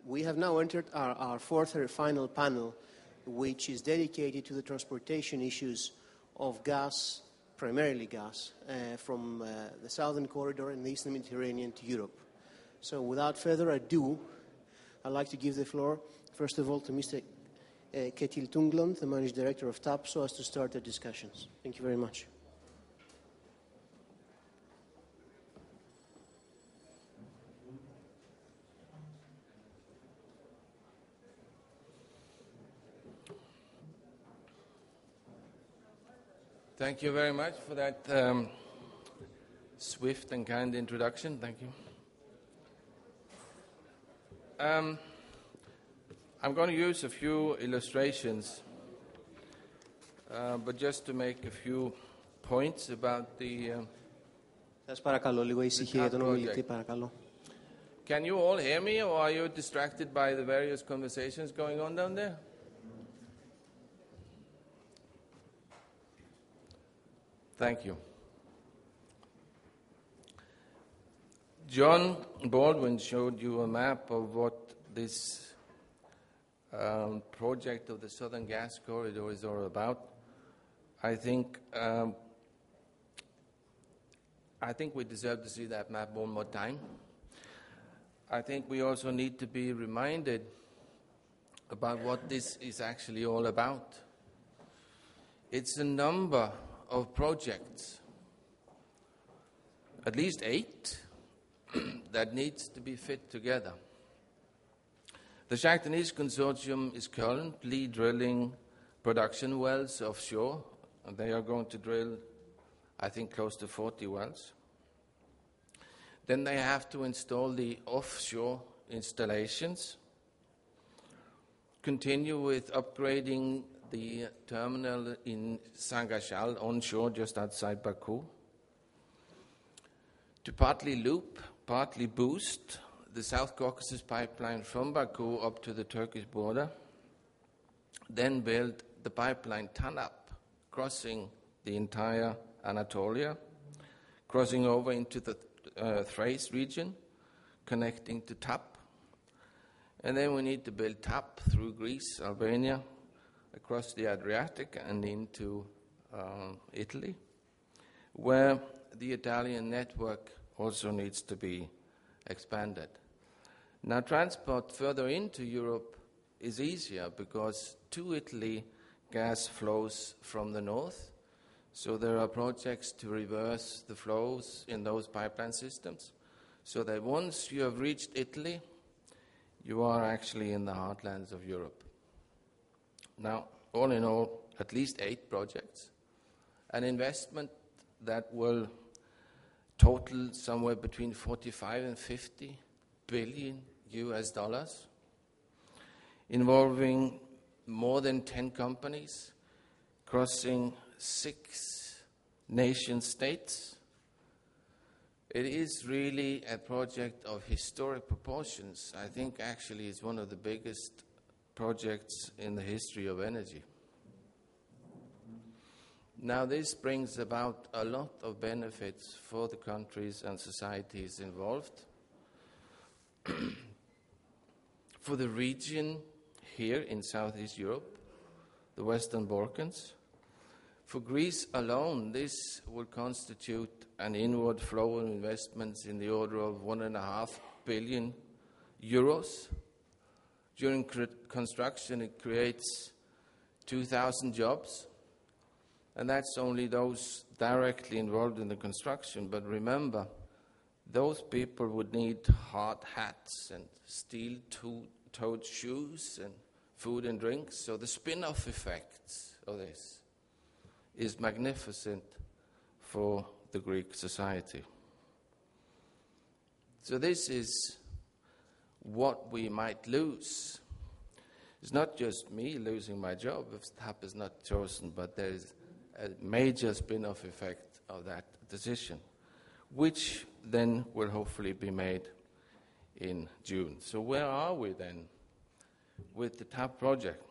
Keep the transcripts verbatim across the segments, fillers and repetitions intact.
We have now entered our, our fourth and final panel, which is dedicated to the transportation issues of gas, primarily gas, uh, from uh, the southern corridor and the eastern Mediterranean to Europe. So without further ado, I'd like to give the floor, first of all, to Mister Uh, Ketil Tungland, the Managing Director of TAP, so as to start the discussions. Thank you very much. Thank you very much for that um, swift and kind introduction. Thank you. Um, I'm going to use a few illustrations, uh, but just to make a few points about the, uh, Σας παρακαλώ λίγο ησυχία για τον ομιλητή, παρακαλώ. Can you all hear me, or are you distracted by the various conversations going on down there? Thank you. John Baldwin showed you a map of what this um, project of the Southern Gas Corridor is all about. I think um, I think we deserve to see that map one more time. I think we also need to be reminded about what this is actually all about. It's a number of projects, at least eight, that needs to be fit together. The Shah Deniz Consortium is currently drilling production wells offshore, and they are going to drill, I think, close to forty wells. Then they have to install the offshore installations, continue with upgrading the terminal in Sangashal onshore just outside Baku, to partly loop, partly boost the South Caucasus pipeline from Baku up to the Turkish border, then build the pipeline TANAP, crossing the entire Anatolia, crossing over into the uh, Thrace region, connecting to TAP. And then we need to build TAP through Greece, Albania, across the Adriatic and into uh, Italy, where the Italian network also needs to be expanded. Now, transport further into Europe is easier because to Italy gas flows from the north, so there are projects to reverse the flows in those pipeline systems, so that once you have reached Italy, you are actually in the heartlands of Europe. Now, all in all, at least eight projects, an investment that will total somewhere between forty-five and fifty billion U S dollars, involving more than ten companies, crossing six nation states. It is really a project of historic proportions. I think actually it's one of the biggest projects in the history of energy. Now, this brings about a lot of benefits for the countries and societies involved. For the region here in Southeast Europe, the Western Balkans. For Greece alone, this will constitute an inward flow of investments in the order of one and a half billion euros. During construction, it creates two thousand jobs, and that's only those directly involved in the construction. But remember, those people would need hard hats and steel-toed shoes and food and drinks. So the spin-off effects of this is magnificent for the Greek society. So this is what we might lose. It's not just me losing my job if TAP is not chosen, but there is a major spin-off effect of that decision, which then will hopefully be made in June. So where are we then with the TAP project?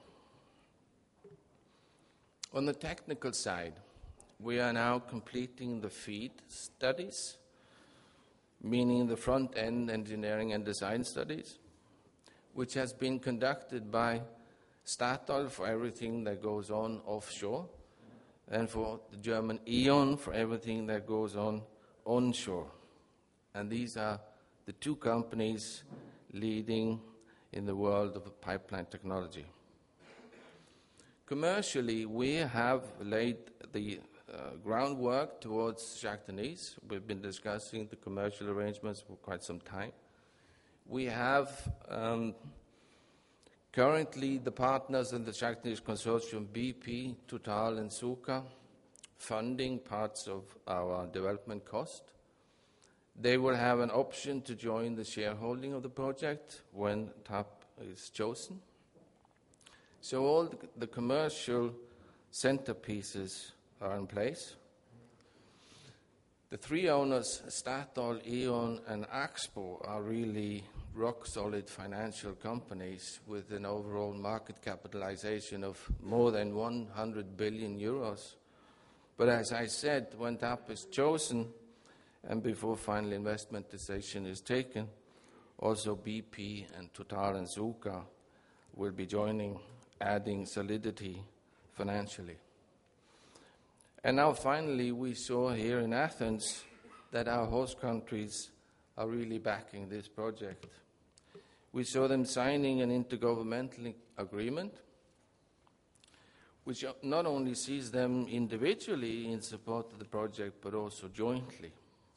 On the technical side, we are now completing the FEED studies, meaning the front-end engineering and design studies. which has been conducted by Statoil for everything that goes on offshore, and for the German E.ON for everything that goes on onshore. And these are the two companies leading in the world of pipeline technology. Commercially, we have laid the uh, groundwork towards Jacques Denis. We've been discussing the commercial arrangements for quite some time. We have um, currently the partners in the Jacques Denis consortium, B P, Total, and Suca, funding parts of our development cost. They will have an option to join the shareholding of the project when T A P is chosen. So all the, the commercial centerpieces are in place. The three owners, Statoil, E.ON, and Axpo, are really rock-solid financial companies with an overall market capitalization of more than one hundred billion euros. But as I said, when T A P is chosen, and before final investment decision is taken, also B P and Total and Suca will be joining, adding solidity financially. And now finally we saw here in Athens that our host countries are really backing this project. We saw them signing an intergovernmental agreement which not only sees them individually in support of the project but also jointly.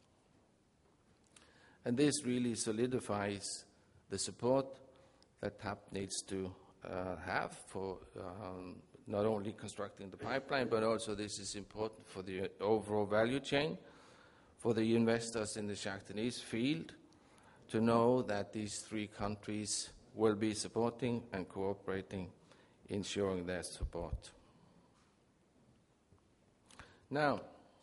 And this really solidifies the support that T A P needs to uh, have for um, not only constructing the pipeline, but also this is important for the overall value chain, for the investors in the Jacques Denis field, to know that these three countries will be supporting and cooperating in showing their support. Now,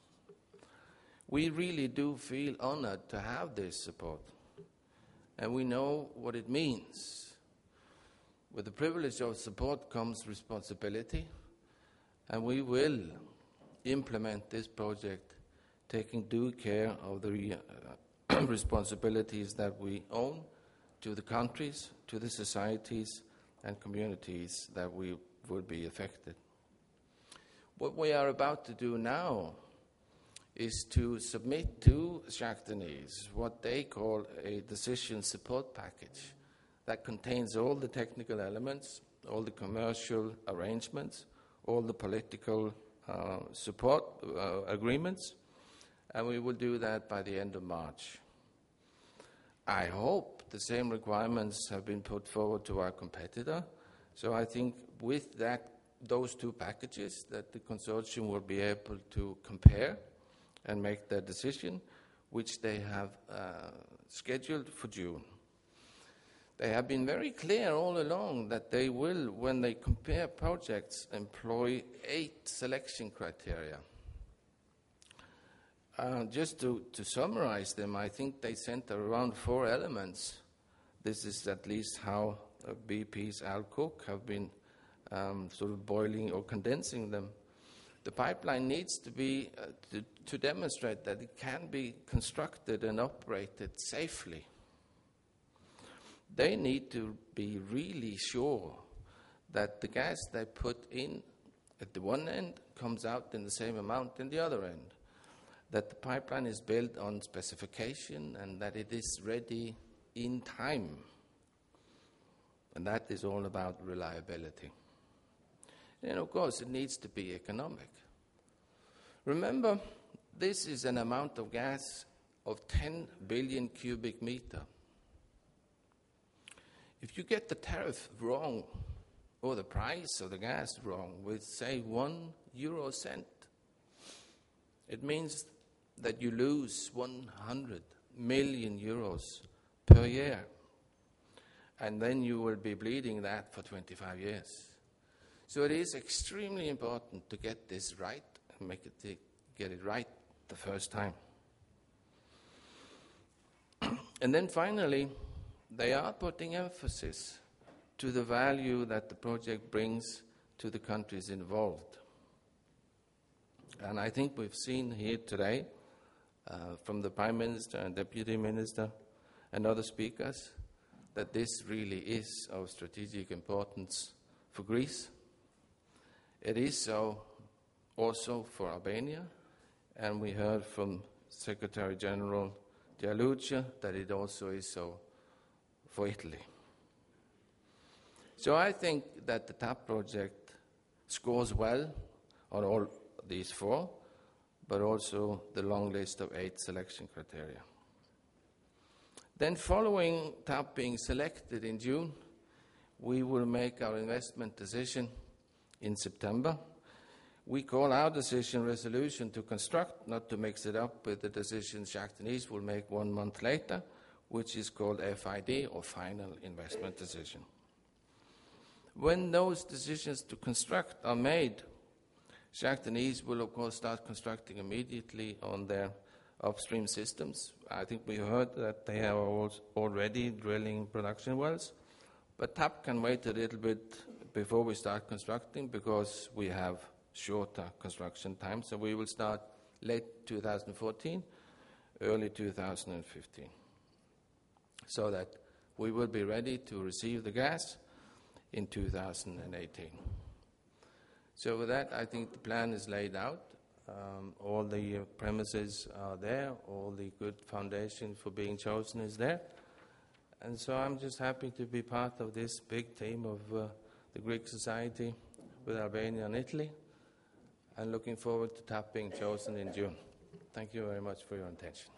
we really do feel honored to have this support, and we know what it means. With the privilege of support comes responsibility, and we will implement this project taking due care of the uh, responsibilities that we own to the countries, to the societies and communities that we will be affected. What we are about to do now is to submit to Jacques Denis what they call a decision support package that contains all the technical elements, all the commercial arrangements, all the political uh, support uh, agreements, and we will do that by the end of March. I hope the same requirements have been put forward to our competitor, so I think with that, those two packages that the consortium will be able to compare and make their decision, which they have uh, scheduled for June. They have been very clear all along that they will, when they compare projects, employ eight selection criteria. Uh, just to, to summarize them, I think they center around four elements. This is at least how uh, B P's Al Cook have been um, sort of boiling or condensing them. The pipeline needs to be, uh, to, to demonstrate that it can be constructed and operated safely. They need to be really sure that the gas they put in at the one end comes out in the same amount in the other end, that the pipeline is built on specification and that it is ready in time. And that is all about reliability. And of course, it needs to be economic. Remember, this is an amount of gas of ten billion cubic meter. If you get the tariff wrong, or the price of the gas wrong, with, say, one euro cent, it means that you lose one hundred million euros per year. And then you will be bleeding that for twenty-five years. So it is extremely important to get this right and make it, get it right the first time. And then finally, they are putting emphasis to the value that the project brings to the countries involved. And I think we've seen here today uh, from the Prime Minister and Deputy Minister and other speakers that this really is of strategic importance for Greece. It is so also for Albania, and we heard from Secretary General Gianluca that it also is so for Italy. So I think that the TAP project scores well on all these four, but also the long list of eight selection criteria. Then following TAP being selected in June, we will make our investment decision in September. We call our decision resolution to construct, not to mix it up with the decision Shah Deniz will make one month later, which is called F I D, or Final Investment Decision. When those decisions to construct are made, Shah Deniz will, of course, start constructing immediately on their upstream systems. I think we heard that they are already drilling production wells, but TAP can wait a little bit before we start constructing because we have shorter construction time, so we will start late two thousand fourteen, early two thousand fifteen, so that we will be ready to receive the gas in two thousand eighteen. So with that, I think the plan is laid out. Um, all the uh, premises are there, all the good foundation for being chosen is there. And so I'm just happy to be part of this big team of uh, the Greek society with Albania and Italy, and looking forward to TAP being chosen in June. Thank you very much for your attention.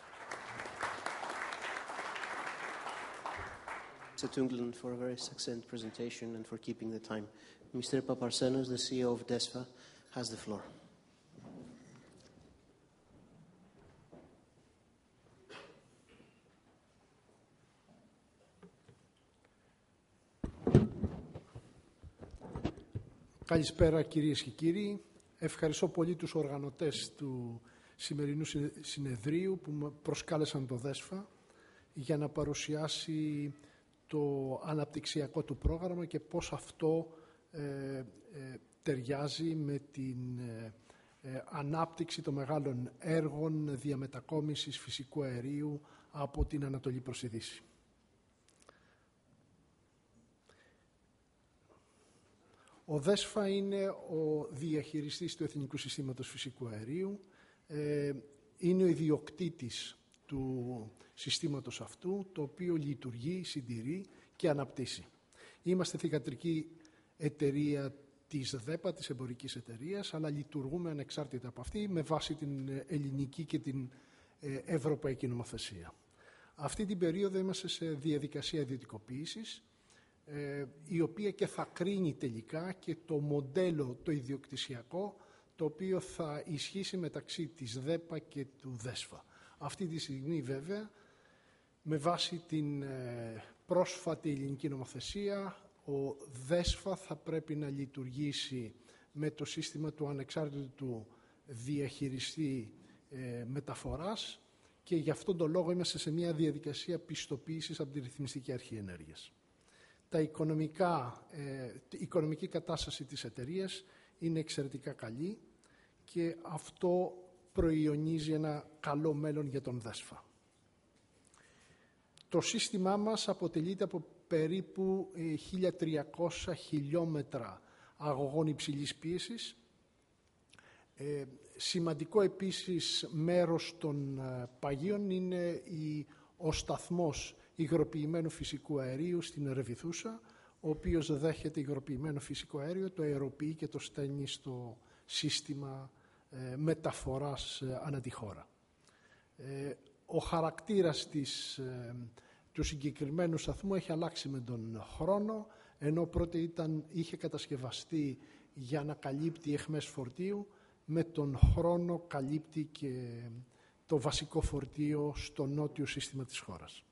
Mister Tunglen, for a very succinct presentation and for keeping the time. Mister Paparsenos, the C E O of DESFA, has the floor. Καλησπέρα κυρίες και κύριοι. Ευχαριστώ πολύ τους οργανωτές του σημερινού συνεδρίου που με προσκάλεσαν το ΔΕΣΦΑ για να παρουσιάσει το αναπτυξιακό του πρόγραμμα και πώς αυτό ε, ε, ταιριάζει με την ε, ε, ανάπτυξη των μεγάλων έργων διαμετακόμισης φυσικού αερίου από την Ανατολή προς τη Δύση. Ο ΔΕΣΦΑ είναι ο διαχειριστής του Εθνικού Συστήματος Φυσικού Αερίου, ε, είναι ο ιδιοκτήτης του συστήματος αυτού, το οποίο λειτουργεί, συντηρεί και αναπτύσσει. Είμαστε θυγατρική εταιρεία της ΔΕΠΑ, της εμπορικής εταιρείας, αλλά λειτουργούμε ανεξάρτητα από αυτή με βάση την ελληνική και την ευρωπαϊκή νομοθεσία. Αυτή την περίοδο είμαστε σε διαδικασία ιδιωτικοποίησης, η οποία και θα κρίνει τελικά και το μοντέλο το ιδιοκτησιακό, το οποίο θα ισχύσει μεταξύ της ΔΕΠΑ και του ΔΕΣΦΑ. Αυτή τη στιγμή βέβαια, με βάση την πρόσφατη ελληνική νομοθεσία, ο ΔΕΣΦΑ θα πρέπει να λειτουργήσει με το σύστημα του ανεξάρτητου διαχειριστή ε, μεταφοράς και γι' αυτόν τον λόγο είμαστε σε μια διαδικασία πιστοποίησης από τη Ρυθμιστική Αρχή Ενέργειας. Τα οικονομικά, ε, η οικονομική κατάσταση της εταιρείας είναι εξαιρετικά καλή και αυτό προϊονίζει ένα καλό μέλλον για τον ΔΕΣΦΑ. Το σύστημά μας αποτελείται από περίπου χίλια τριακόσια χιλιόμετρα αγωγών υψηλής πίεσης. Ε, σημαντικό επίσης μέρος των ε, παγίων είναι η, ο σταθμός υγροποιημένου φυσικού αερίου στην Ρεβιθούσα, ο οποίος δέχεται υγροποιημένο φυσικό αέριο, το αεροποιεί και το στέλνει στο σύστημα ε, μεταφοράς ε, ανά τη χώρα. Ε, ο χαρακτήρας της, ε, του συγκεκριμένου σταθμού έχει αλλάξει με τον χρόνο, ενώ πρώτα ήταν, είχε κατασκευαστεί για να καλύπτει αιχμές φορτίου, με τον χρόνο καλύπτει και το βασικό φορτίο στο νότιο σύστημα της χώρας.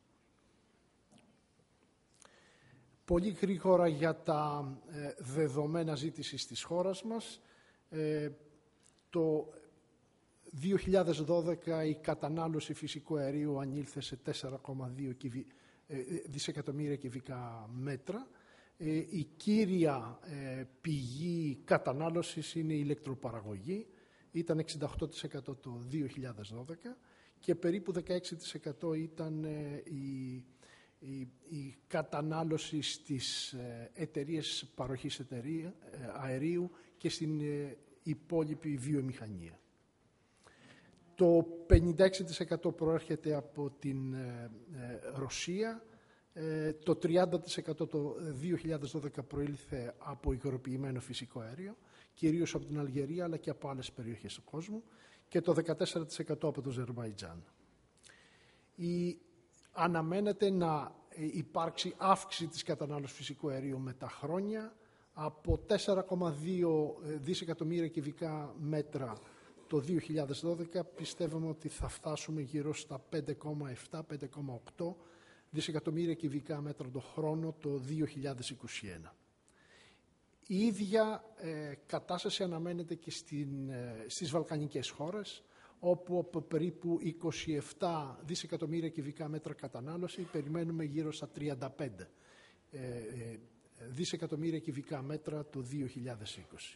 Πολύ γρήγορα για τα ε, δεδομένα ζήτησης της χώρας μας. Ε, το δύο χιλιάδες δώδεκα η κατανάλωση φυσικού αερίου ανήλθε σε τέσσερα κόμμα δύο δισεκατομμύρια κυβικά μέτρα. Ε, η κύρια ε, πηγή κατανάλωσης είναι η ηλεκτροπαραγωγή. Ήταν εξήντα οκτώ τοις εκατό το δύο χιλιάδες δώδεκα και περίπου δεκαέξι τοις εκατό ήταν ε, η, η, η κατανάλωση στις εταιρείες παροχής εταιρεία, αερίου και στην υπόλοιπη βιομηχανία. Το πενήντα έξι τοις εκατό προέρχεται από την Ρωσία, το τριάντα τοις εκατό το δύο χιλιάδες δώδεκα προήλθε από υγροποιημένο φυσικό αέριο, κυρίως από την Αλγερία αλλά και από άλλες περιοχές του κόσμου, και το δεκατέσσερα τοις εκατό από το Αζερμπαϊτζάν. Η, αναμένεται να υπάρξει αύξηση της κατανάλωσης φυσικού αερίου με τα χρόνια από τέσσερα κόμμα δύο δισεκατομμύρια κυβικά μέτρα το δύο χιλιάδες δώδεκα, πιστεύουμε ότι θα φτάσουμε γύρω στα πέντε κόμμα επτά με πέντε κόμμα οκτώ δισεκατομμύρια κυβικά μέτρα το χρόνο το δύο χιλιάδες είκοσι ένα. Η ίδια ε, κατάσταση αναμένεται και στην, ε, στις βαλκανικές χώρες, όπου από περίπου είκοσι επτά δισεκατομμύρια κυβικά μέτρα κατανάλωση περιμένουμε γύρω στα τριάντα πέντε ε, ε, δισεκατομμύρια κυβικά μέτρα το δύο χιλιάδες είκοσι.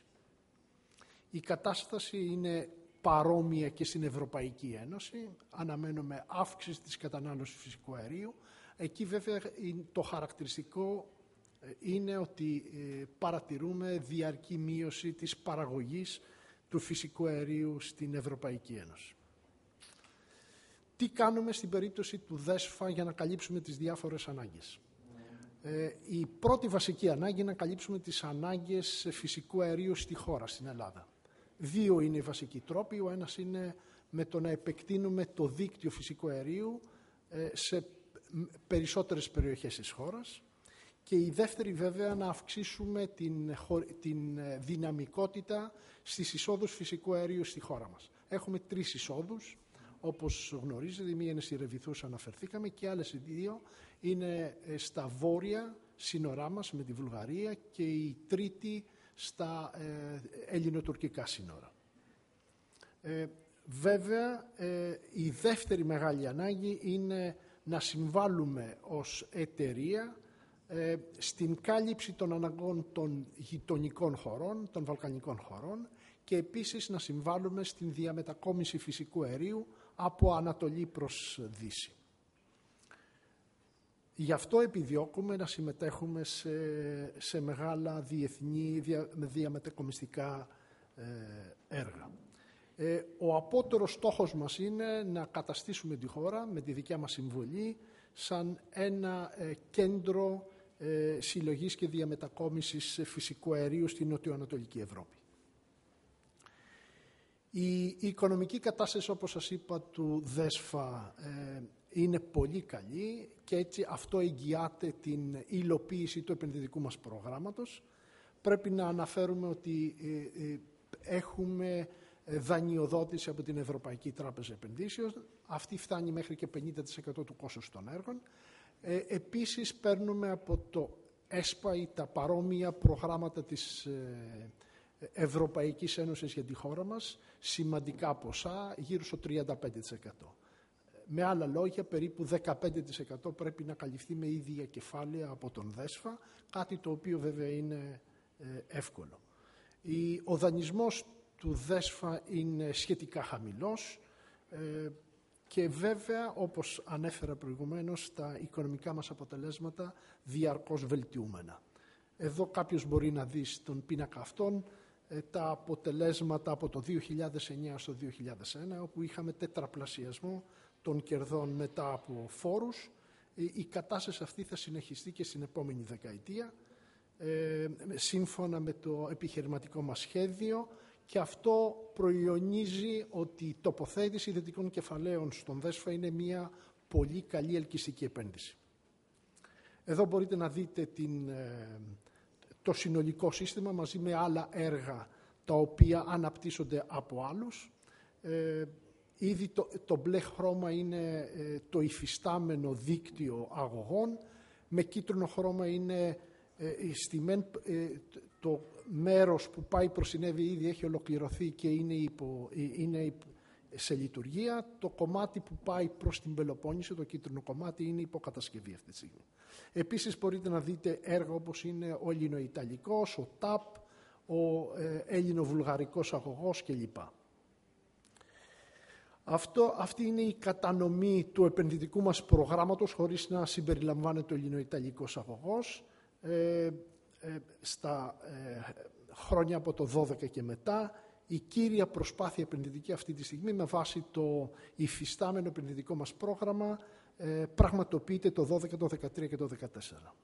Η κατάσταση είναι παρόμοια και στην Ευρωπαϊκή Ένωση. Αναμένουμε αύξηση της κατανάλωσης φυσικού αερίου. Εκεί βέβαια το χαρακτηριστικό είναι ότι παρατηρούμε διαρκή μείωση της παραγωγής του φυσικού αερίου στην Ευρωπαϊκή Ένωση. Τι κάνουμε στην περίπτωση του ΔΕΣΦΑ για να καλύψουμε τις διάφορες ανάγκες? Ε, η πρώτη βασική ανάγκη είναι να καλύψουμε τις ανάγκες φυσικού αερίου στη χώρα, στην Ελλάδα. Δύο είναι οι βασικοί τρόποι. Ο ένας είναι με το να επεκτείνουμε το δίκτυο φυσικού αερίου ε, σε περισσότερες περιοχές της χώρας, και η δεύτερη βέβαια να αυξήσουμε την, την δυναμικότητα στις εισόδους φυσικού αερίου στη χώρα μας. Έχουμε τρεις εισόδους, όπως γνωρίζετε. Η μία είναι στη Ρεβιθούς, αναφερθήκαμε, και άλλες δύο είναι στα βόρεια σύνορά μας με τη Βουλγαρία, και η τρίτη στα ε, ελληνοτουρκικά σύνορα. Ε, βέβαια, ε, η δεύτερη μεγάλη ανάγκη είναι να συμβάλλουμε ως εταιρεία ε, στην κάλυψη των αναγκών των γειτονικών χωρών, των βαλκανικών χωρών, και επίσης να συμβάλλουμε στην διαμετακόμιση φυσικού αερίου από Ανατολή προς Δύση. Γι' αυτό επιδιώκουμε να συμμετέχουμε σε, σε μεγάλα διεθνή δια, διαμετακομιστικά ε, έργα. Ε, ο απότερος στόχος μας είναι να καταστήσουμε τη χώρα με τη δικιά μας συμβολή σαν ένα ε, κέντρο ε, συλλογής και διαμετακόμισης φυσικού αερίου στην νοτιοανατολική Ευρώπη. Η, η οικονομική κατάσταση, όπως σας είπα, του ΔΕΣΦΑ ε, είναι πολύ καλή, και έτσι αυτό εγγυάται την υλοποίηση του επενδυτικού μας προγράμματος. Πρέπει να αναφέρουμε ότι ε, ε, έχουμε δανειοδότηση από την Ευρωπαϊκή Τράπεζα Επενδύσεων. Αυτή φτάνει μέχρι και πενήντα τοις εκατό του κόστους των έργων. Ε, επίσης, παίρνουμε από το ΕΣΠΑ ή τα παρόμοια προγράμματα της ε, Ευρωπαϊκής Ένωσης για τη χώρα μας σημαντικά ποσά, γύρω στο τριάντα πέντε τοις εκατό. Με άλλα λόγια, περίπου δεκαπέντε τοις εκατό πρέπει να καλυφθεί με ίδια κεφάλαια από τον ΔΕΣΦΑ, κάτι το οποίο βέβαια είναι ε, εύκολο. Η, ο δανεισμός του ΔΕΣΦΑ είναι σχετικά χαμηλός ε, και βέβαια, όπως ανέφερα προηγουμένως, τα οικονομικά μας αποτελέσματα διαρκώς βελτιούμενα. Εδώ κάποιος μπορεί να δει στον πίνακα αυτόν ε, τα αποτελέσματα από το δύο χιλιάδες εννιά στο δύο χιλιάδες ένα, όπου είχαμε τετραπλασιασμό των κερδών μετά από φόρους. Ε, η κατάσταση αυτή θα συνεχιστεί και στην επόμενη δεκαετία, ε, σύμφωνα με το επιχειρηματικό μας σχέδιο, και αυτό προϊονίζει ότι η τοποθέτηση ιδιωτικών κεφαλαίων στον ΔΕΣΦΑ είναι μια πολύ καλή ελκυστική επένδυση. Εδώ μπορείτε να δείτε την, το συνολικό σύστημα μαζί με άλλα έργα τα οποία αναπτύσσονται από άλλους. Ε, ήδη το, το μπλε χρώμα είναι ε, το υφιστάμενο δίκτυο αγωγών, με κίτρινο χρώμα είναι ε, στη μεν, ε, το μέρος που πάει προς την Εύη ήδη έχει ολοκληρωθεί και είναι, υπό, είναι σε λειτουργία. Το κομμάτι που πάει προς την Πελοπόννησο, το κίτρινο κομμάτι, είναι υποκατασκευή αυτή τη στιγμή. Επίσης μπορείτε να δείτε έργα όπως είναι ο Ελληνοϊταλικός, ο ΤΑΠ, ο ε, Έλληνο-Βουλγαρικός αγωγός κλπ. Αυτό, αυτή είναι η κατανομή του επενδυτικού μας προγράμματος, χωρίς να συμπεριλαμβάνεται ο ελληνοϊταλικός αγωγός, ε, ε, στα ε, χρόνια από το δώδεκα και μετά. Η κύρια προσπάθεια επενδυτική αυτή τη στιγμή, με βάση το υφιστάμενο επενδυτικό μας πρόγραμμα, ε, πραγματοποιείται το δώδεκα, το δεκατρία και το δεκατέσσερα.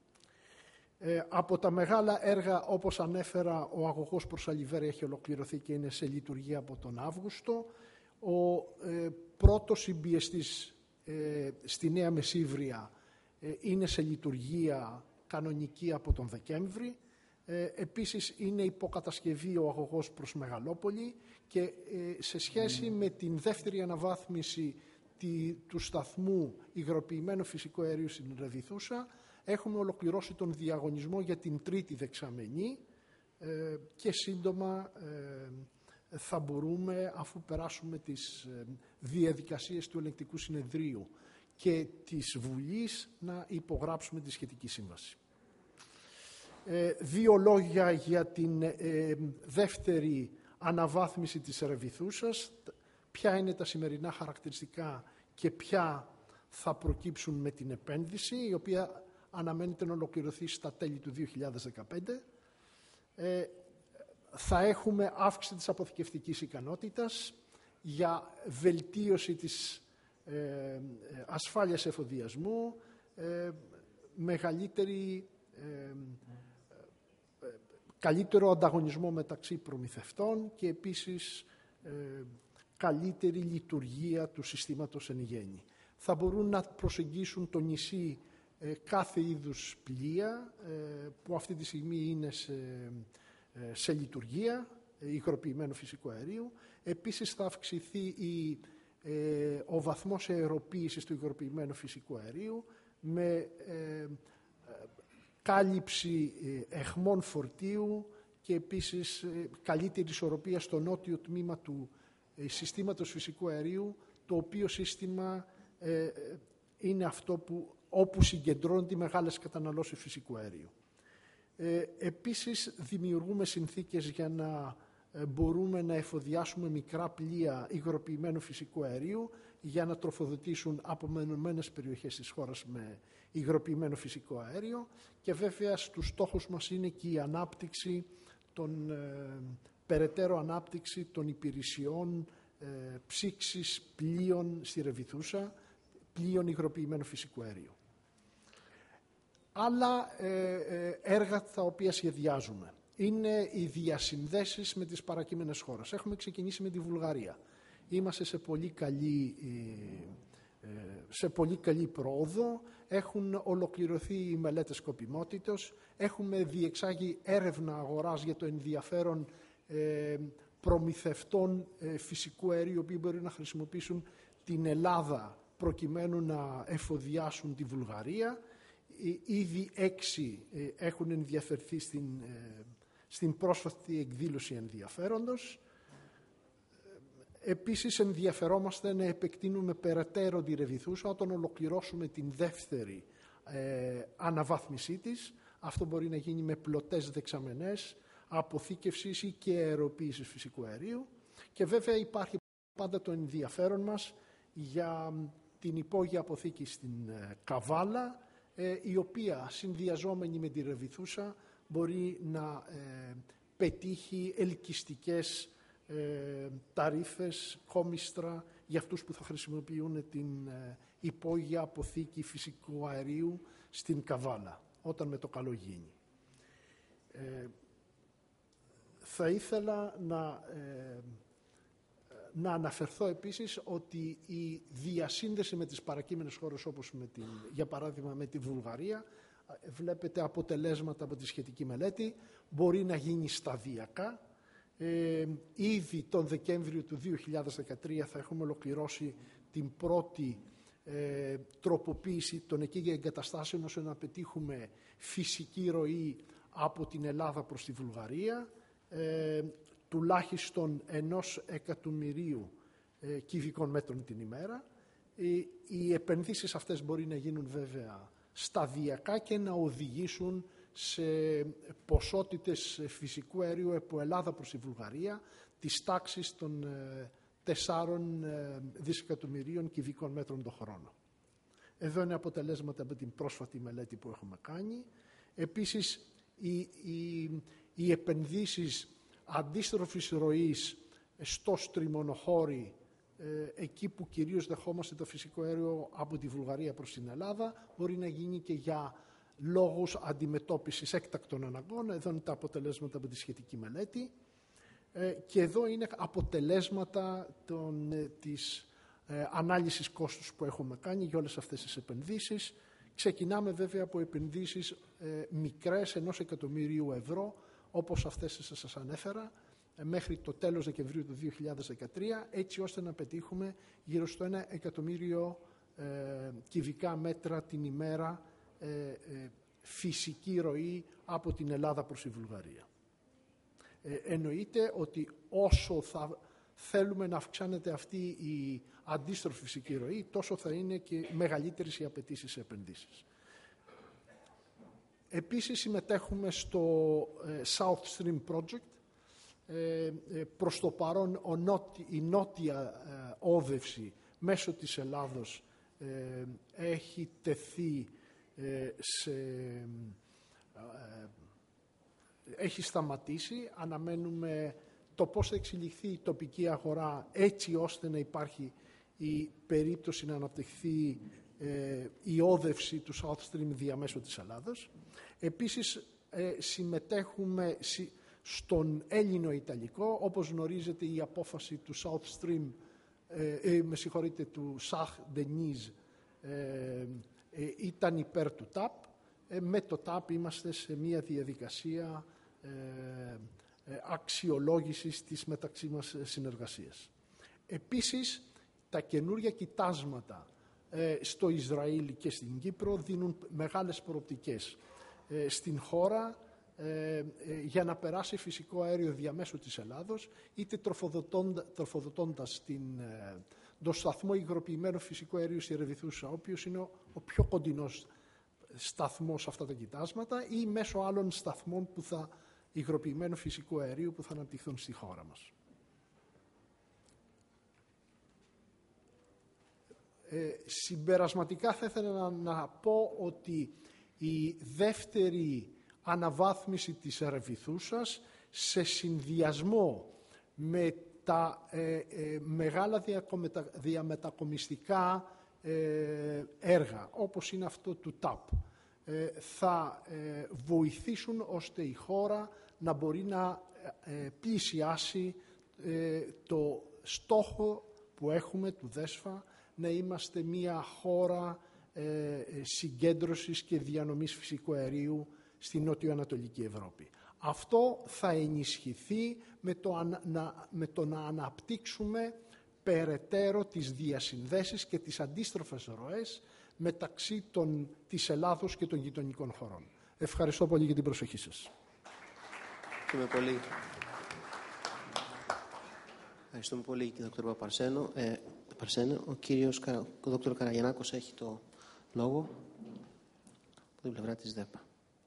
Ε, από τα μεγάλα έργα, όπως ανέφερα, ο αγωγός προς Αλιβέρεια έχει ολοκληρωθεί και είναι σε λειτουργία από τον Αύγουστο. Ο ε, πρώτος συμπιεστής ε, στη Νέα Μεσίβρια ε, είναι σε λειτουργία κανονική από τον Δεκέμβρη. Ε, επίσης είναι υποκατασκευή ο αγωγός προς Μεγαλόπολη και ε, σε σχέση με την δεύτερη αναβάθμιση τη, του σταθμού υγροποιημένου φυσικού αερίου στην Ρεβιθούσα, έχουμε ολοκληρώσει τον διαγωνισμό για την τρίτη δεξαμενή ε, και σύντομα ε, θα μπορούμε, αφού περάσουμε τις ε, διαδικασίες του ελεγκτικού συνεδρίου και της Βουλής, να υπογράψουμε τη σχετική σύμβαση. Ε, δύο λόγια για την ε, δεύτερη αναβάθμιση της Ρεβιθούσας, ποια είναι τα σημερινά χαρακτηριστικά και ποια θα προκύψουν με την επένδυση, η οποία αναμένεται να ολοκληρωθεί στα τέλη του δύο χιλιάδες δεκαπέντε. Ε, θα έχουμε αύξηση της αποθηκευτικής ικανότητας για βελτίωση της ε, ασφάλειας εφοδιασμού, ε, μεγαλύτερη, ε, ε, καλύτερο ανταγωνισμό μεταξύ προμηθευτών και επίσης ε, καλύτερη λειτουργία του συστήματος εν γέννη. Θα μπορούν να προσεγγίσουν το νησί ε, κάθε είδους πλοία ε, που αυτή τη στιγμή είναι σε, ε, σε λειτουργία ε, υγροποιημένου φυσικού αερίου. Επίσης θα αυξηθεί η, ε, ο βαθμός αεροποίησης του υγροποιημένου φυσικού αερίου με ε, ε, κάλυψη ε, εχμών φορτίου και επίσης ε, καλύτερη ισορροπία στο νότιο τμήμα του ε, συστήματος φυσικού αερίου, το οποίο σύστημα ε, είναι αυτό που, όπου συγκεντρώνονται οι μεγάλες καταναλώσεις φυσικού αερίου. Ε, επίσης, δημιουργούμε συνθήκες για να ε, μπορούμε να εφοδιάσουμε μικρά πλοία υγροποιημένου φυσικού αερίου για να τροφοδοτήσουν απομονωμένες περιοχές της χώρας με υγροποιημένο φυσικό αέριο και βέβαια στους στόχους μας είναι και η ανάπτυξη, των, ε, περαιτέρω ανάπτυξη των υπηρεσιών ε, ψήξης πλοίων στη Ρεβιθούσα, πλοίων υγροποιημένου φυσικού αερίου. Άλλα ε, ε, έργα τα οποία σχεδιάζουμε είναι οι διασυνδέσεις με τις παρακείμενες χώρες. Έχουμε ξεκινήσει με τη Βουλγαρία. Είμαστε σε πολύ καλή, ε, ε, σε πολύ καλή πρόοδο. Έχουν ολοκληρωθεί οι μελέτες σκοπιμότητος. Έχουμε διεξάγει έρευνα αγοράς για το ενδιαφέρον ε, προμηθευτών ε, φυσικού αερίου, οι οποίοι μπορεί να χρησιμοποιήσουν την Ελλάδα προκειμένου να εφοδιάσουν τη Βουλγαρία. Ήδη έξι έχουν ενδιαφερθεί στην, στην πρόσφατη εκδήλωση ενδιαφέροντος. Επίσης ενδιαφερόμαστε να επεκτείνουμε περαιτέρω τη Ρεβιθούσα όταν ολοκληρώσουμε την δεύτερη ε, αναβάθμισή της. Αυτό μπορεί να γίνει με πλωτές δεξαμενές, αποθήκευσης ή και αεροποίησης φυσικού αερίου. Και βέβαια υπάρχει πάντα το ενδιαφέρον μας για την υπόγεια αποθήκη στην ε, Καβάλα, η οποία συνδυαζόμενη με τη Ρεβιθούσα μπορεί να ε, πετύχει ελκυστικές ε, ταρίφες, κόμιστρα για αυτούς που θα χρησιμοποιούν την ε, υπόγεια αποθήκη φυσικού αερίου στην Καβάλα, όταν με το καλό γίνει. Ε, θα ήθελα να... Ε, Να αναφερθώ επίσης ότι η διασύνδεση με τις παρακείμενες χώρες, όπως με την, για παράδειγμα με τη Βουλγαρία, βλέπετε αποτελέσματα από τη σχετική μελέτη, μπορεί να γίνει σταδιακά. Ε, ήδη τον Δεκέμβριο του δύο χιλιάδες δεκατρία θα έχουμε ολοκληρώσει την πρώτη ε, τροποποίηση των εκεί εγκαταστάσεων ώστε να πετύχουμε φυσική ροή από την Ελλάδα προς τη Βουλγαρία, ε, τουλάχιστον ενός εκατομμυρίου ε, κυβικών μέτρων την ημέρα. Οι, οι επενδύσεις αυτές μπορεί να γίνουν βέβαια σταδιακά και να οδηγήσουν σε ποσότητες φυσικού αερίου από Ελλάδα προς τη Βουλγαρία της τάξης των ε, τεσσάρων δισεκατομμυρίων κυβικών μέτρων το χρόνο. Εδώ είναι αποτελέσματα από την πρόσφατη μελέτη που έχουμε κάνει. Επίσης, οι, οι, οι επενδύσεις αντίστροφης ροής στο στριμονοχώρι, ε, εκεί που κυρίως δεχόμαστε το φυσικό αέριο από τη Βουλγαρία προς την Ελλάδα, μπορεί να γίνει και για λόγους αντιμετώπισης έκτακτων αναγκών. Εδώ είναι τα αποτελέσματα από τη σχετική μελέτη. Ε, και εδώ είναι αποτελέσματα των, ε, της ε, ανάλυσης κόστους που έχουμε κάνει για όλες αυτές τις επενδύσεις. Ξεκινάμε βέβαια από επενδύσεις ε, μικρές, ενός εκατομμυρίου ευρώ, όπως αυτές σας ανέφερα, ε, μέχρι το τέλος Δεκεμβρίου του δύο χιλιάδες δεκατρία, έτσι ώστε να πετύχουμε γύρω στο ένα εκατομμύριο ε, κυβικά μέτρα την ημέρα ε, ε, φυσική ροή από την Ελλάδα προς τη Βουλγαρία. Ε, εννοείται ότι όσο θα θέλουμε να αυξάνεται αυτή η αντίστροφη φυσική ροή, τόσο θα είναι και μεγαλύτερες οι απαιτήσεις σε επενδύσεις. Επίσης συμμετέχουμε στο ε, South Stream Project. Ε, ε, προς το παρόν ο νότι, η νότια ε, όδευση μέσω της Ελλάδος ε, έχει τεθεί ε, σε... Ε, έχει σταματήσει. Αναμένουμε το πώς θα εξελιχθεί η τοπική αγορά, έτσι ώστε να υπάρχει η περίπτωση να αναπτυχθεί ε, η όδευση του South Stream διαμέσου της Ελλάδος. Επίσης ε, συμμετέχουμε συ, στον Έλληνο-Ιταλικό. Όπως γνωρίζετε, η απόφαση του South Stream, ε, ε, με συγχωρείτε, του Σαχ Ντενίζ ε, ε, ήταν υπέρ του ΤΑΠ. Ε, με το ΤΑΠ είμαστε σε μια διαδικασία ε, ε, αξιολόγησης της μεταξύ μας συνεργασίας. Επίσης, τα καινούργια κοιτάσματα ε, στο Ισραήλ και στην Κύπρο δίνουν μεγάλες προοπτικές ε, στην χώρα ε, ε, για να περάσει φυσικό αέριο διαμέσου της Ελλάδος, είτε τροφοδοτώντα, τροφοδοτώντας την, ε, το σταθμό υγροποιημένου φυσικού αερίου στη Ρεβιθούσα, ο οποίος είναι ο, ο πιο κοντινός σταθμός σε αυτά τα κοιτάσματα, ή μέσω άλλων σταθμών που θα, υγροποιημένου φυσικού αερίου που θα αναπτυχθούν στη χώρα μας. Ε, συμπερασματικά θα ήθελα να, να πω ότι η δεύτερη αναβάθμιση της Ρεβιθούσας, σε συνδυασμό με τα ε, ε, μεγάλα διακομετα, διαμετακομιστικά ε, έργα, όπως είναι αυτό του ΤΑΠ, ε, θα ε, βοηθήσουν ώστε η χώρα να μπορεί να ε, πλησιάσει ε, το στόχο που έχουμε του ΔΕΣΦΑ, να είμαστε μια χώρα ε, συγκέντρωσης και διανομής φυσικού αερίου στη νότιο-ανατολική Ευρώπη. Αυτό θα ενισχυθεί με το, να, με το να αναπτύξουμε περαιτέρω τις διασυνδέσεις και τις αντίστροφες ροές μεταξύ των, της Ελλάδος και των γειτονικών χωρών. Ευχαριστώ πολύ για την προσοχή σας. Ευχαριστούμε πολύ. Ευχαριστούμε πολύ, κύριε Δ. Παπαρσένο. Ε, Παρσένο. Ο κύριος ο Δ. Καραγιαννάκος έχει το λόγο από την πλευρά της ΔΕΠΑ.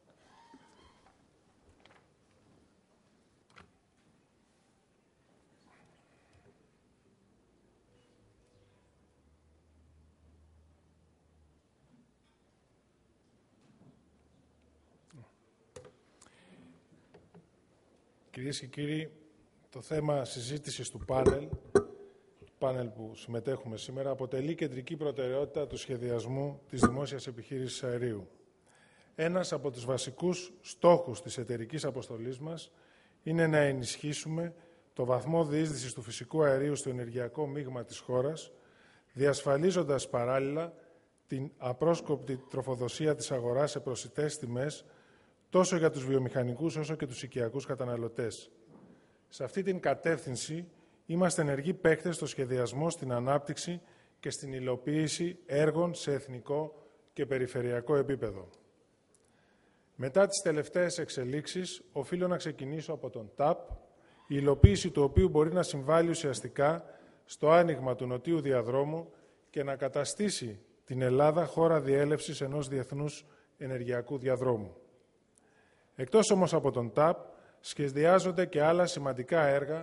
Κυρίες και κύριοι, το θέμα συζήτησης του πάνελ, του πάνελ που συμμετέχουμε σήμερα, αποτελεί κεντρική προτεραιότητα του σχεδιασμού της δημόσιας επιχείρησης αερίου. Ένας από τους βασικούς στόχους της εταιρικής αποστολής μας είναι να ενισχύσουμε το βαθμό διείσδυσης του φυσικού αερίου στο ενεργειακό μείγμα της χώρας, διασφαλίζοντας παράλληλα την απρόσκοπτη τροφοδοσία της αγοράς σε προσιτές τιμές, τόσο για τους βιομηχανικούς όσο και τους οικιακούς καταναλωτές. Σε αυτή την κατεύθυνση είμαστε ενεργοί παίκτες στο σχεδιασμό, στην ανάπτυξη και στην υλοποίηση έργων σε εθνικό και περιφερειακό επίπεδο. Μετά τις τελευταίες εξελίξεις, οφείλω να ξεκινήσω από τον ΤΑΠ, η υλοποίηση του οποίου μπορεί να συμβάλλει ουσιαστικά στο άνοιγμα του νοτίου διαδρόμου και να καταστήσει την Ελλάδα χώρα διέλευσης ενός διεθνούς ενεργειακού διαδρόμου. Εκτός όμως από τον ΤΑΠ, σχεδιάζονται και άλλα σημαντικά έργα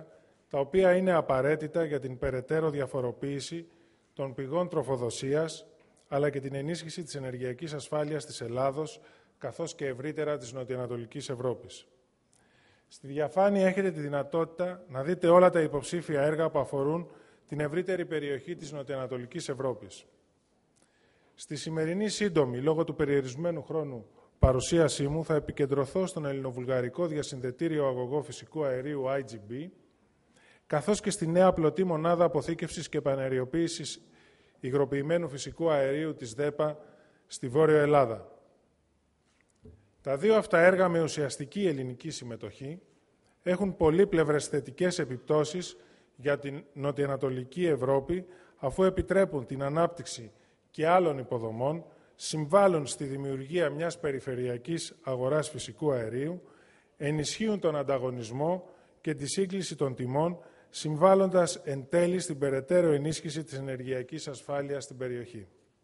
τα οποία είναι απαραίτητα για την περαιτέρω διαφοροποίηση των πηγών τροφοδοσίας, αλλά και την ενίσχυση της ενεργειακής ασφάλειας της Ελλάδος, καθώς και ευρύτερα της Νοτιοανατολικής Ευρώπης. Στη διαφάνεια έχετε τη δυνατότητα να δείτε όλα τα υποψήφια έργα που αφορούν την ευρύτερη περιοχή της Νοτιοανατολικής Ευρώπης. Στη σημερινή σύντομη, λόγω του περιορισμένου χρόνου, παρουσίασή μου θα επικεντρωθώ στον ελληνοβουλγαρικό διασυνδετήριο αγωγό φυσικού αερίου άι τζι μπι, καθώς και στη νέα πλωτή μονάδα αποθήκευσης και επαναεριοποίησης υγροποιημένου φυσικού αερίου της ΔΕΠΑ στη Βόρεια Ελλάδα. Τα δύο αυτά έργα με ουσιαστική ελληνική συμμετοχή έχουν πολύπλευρες θετικές επιπτώσεις για την νοτιοανατολική Ευρώπη, αφού επιτρέπουν την ανάπτυξη και άλλων υποδομών, συμβάλλουν στη δημιουργία μιας περιφερειακής αγοράς φυσικού αερίου, ενισχύουν τον ανταγωνισμό και τη σύγκληση των τιμών, συμβάλλοντας εν τέλει στην περαιτέρω ενίσχυση της ενεργειακής ασφάλειας στην περιοχή.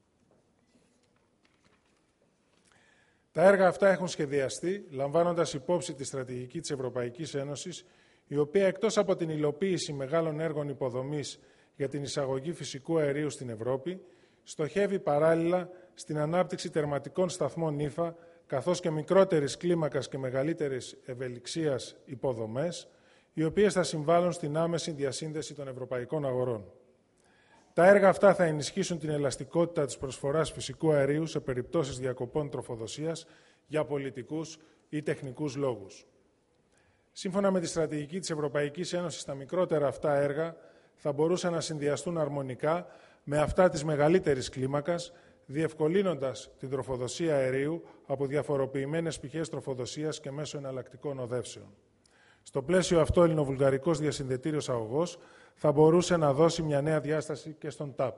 Τα έργα αυτά έχουν σχεδιαστεί λαμβάνοντας υπόψη τη στρατηγική της Ευρωπαϊκής Ένωσης, η οποία εκτός από την υλοποίηση μεγάλων έργων υποδομής για την εισαγωγή φυσικού αερίου στην Ευρώπη, στοχεύει παράλληλα στην ανάπτυξη τερματικών σταθμών ύφα, καθώς και μικρότερης κλίμακας και μεγαλύτερης ευελιξίας υποδομές, οι οποίες θα συμβάλλουν στην άμεση διασύνδεση των ευρωπαϊκών αγορών. Τα έργα αυτά θα ενισχύσουν την ελαστικότητα της προσφοράς φυσικού αερίου σε περιπτώσεις διακοπών τροφοδοσίας για πολιτικούς ή τεχνικούς λόγους. Σύμφωνα με τη στρατηγική της Ευρωπαϊκής Ένωσης, τα μικρότερα αυτά έργα θα μπορούσαν να συνδυαστούν αρμονικά με αυτά της μεγαλύτερης κλίμακας, διευκολύνοντας την τροφοδοσία αερίου από διαφοροποιημένες πηγές τροφοδοσίας και μέσω εναλλακτικών οδεύσεων. Στο πλαίσιο αυτό, ο ελληνοβουλγαρικός διασυνδετήριος αγωγός θα μπορούσε να δώσει μια νέα διάσταση και στον ΤΑΠ.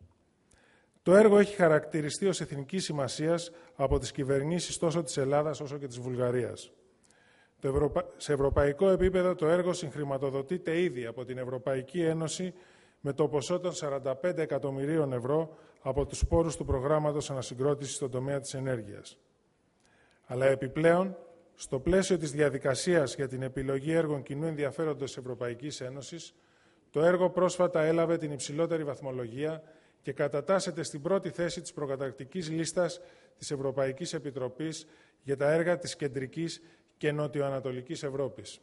Το έργο έχει χαρακτηριστεί ως εθνικής σημασίας από τις κυβερνήσεις τόσο της Ελλάδας όσο και της Βουλγαρίας. Το Ευρωπα... Σε ευρωπαϊκό επίπεδο το έργο συγχρηματοδοτείται ήδη από την Ευρωπαϊκή Ένωση με το ποσό των σαράντα πέντε εκατομμυρίων ευρώ από τους πόρους του προγράμματος ανασυγκρότησης στον τομέα της ενέργειας. Αλλά επιπλέον, στο πλαίσιο της διαδικασίας για την επιλογή έργων κοινού ενδιαφέροντος της Ευρωπαϊκής Ένωσης, το έργο πρόσφατα έλαβε την υψηλότερη βαθμολογία και κατατάσσεται στην πρώτη θέση της προκαταρκτικής λίστας της Ευρωπαϊκής Επιτροπής για τα έργα της Κεντρικής και Νοτιοανατολικής Ευρώπης.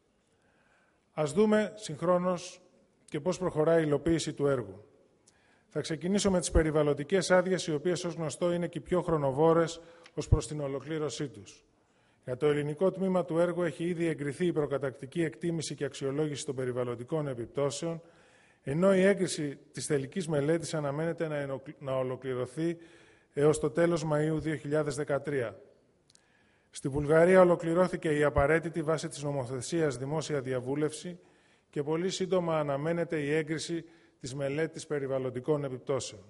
Ας δούμε συγχρόνως και πώς προχωράει η υλοποίηση του έργου. Θα ξεκινήσω με τις περιβαλλοντικές άδειες, οι οποίες ως γνωστό είναι και οι πιο χρονοβόρες ως προς την ολοκλήρωσή τους. Για το ελληνικό τμήμα του έργου έχει ήδη εγκριθεί η προκαταρκτική εκτίμηση και αξιολόγηση των περιβαλλοντικών επιπτώσεων, ενώ η έγκριση της τελικής μελέτης αναμένεται να ολοκληρωθεί έως το τέλος Μαΐου δύο χιλιάδες δεκατρία. Στη Βουλγαρία ολοκληρώθηκε η απαραίτητη βάση της νομοθεσίας δημόσια διαβούλευση και πολύ σύντομα αναμένεται η έγκριση της μελέτης περιβαλλοντικών επιπτώσεων.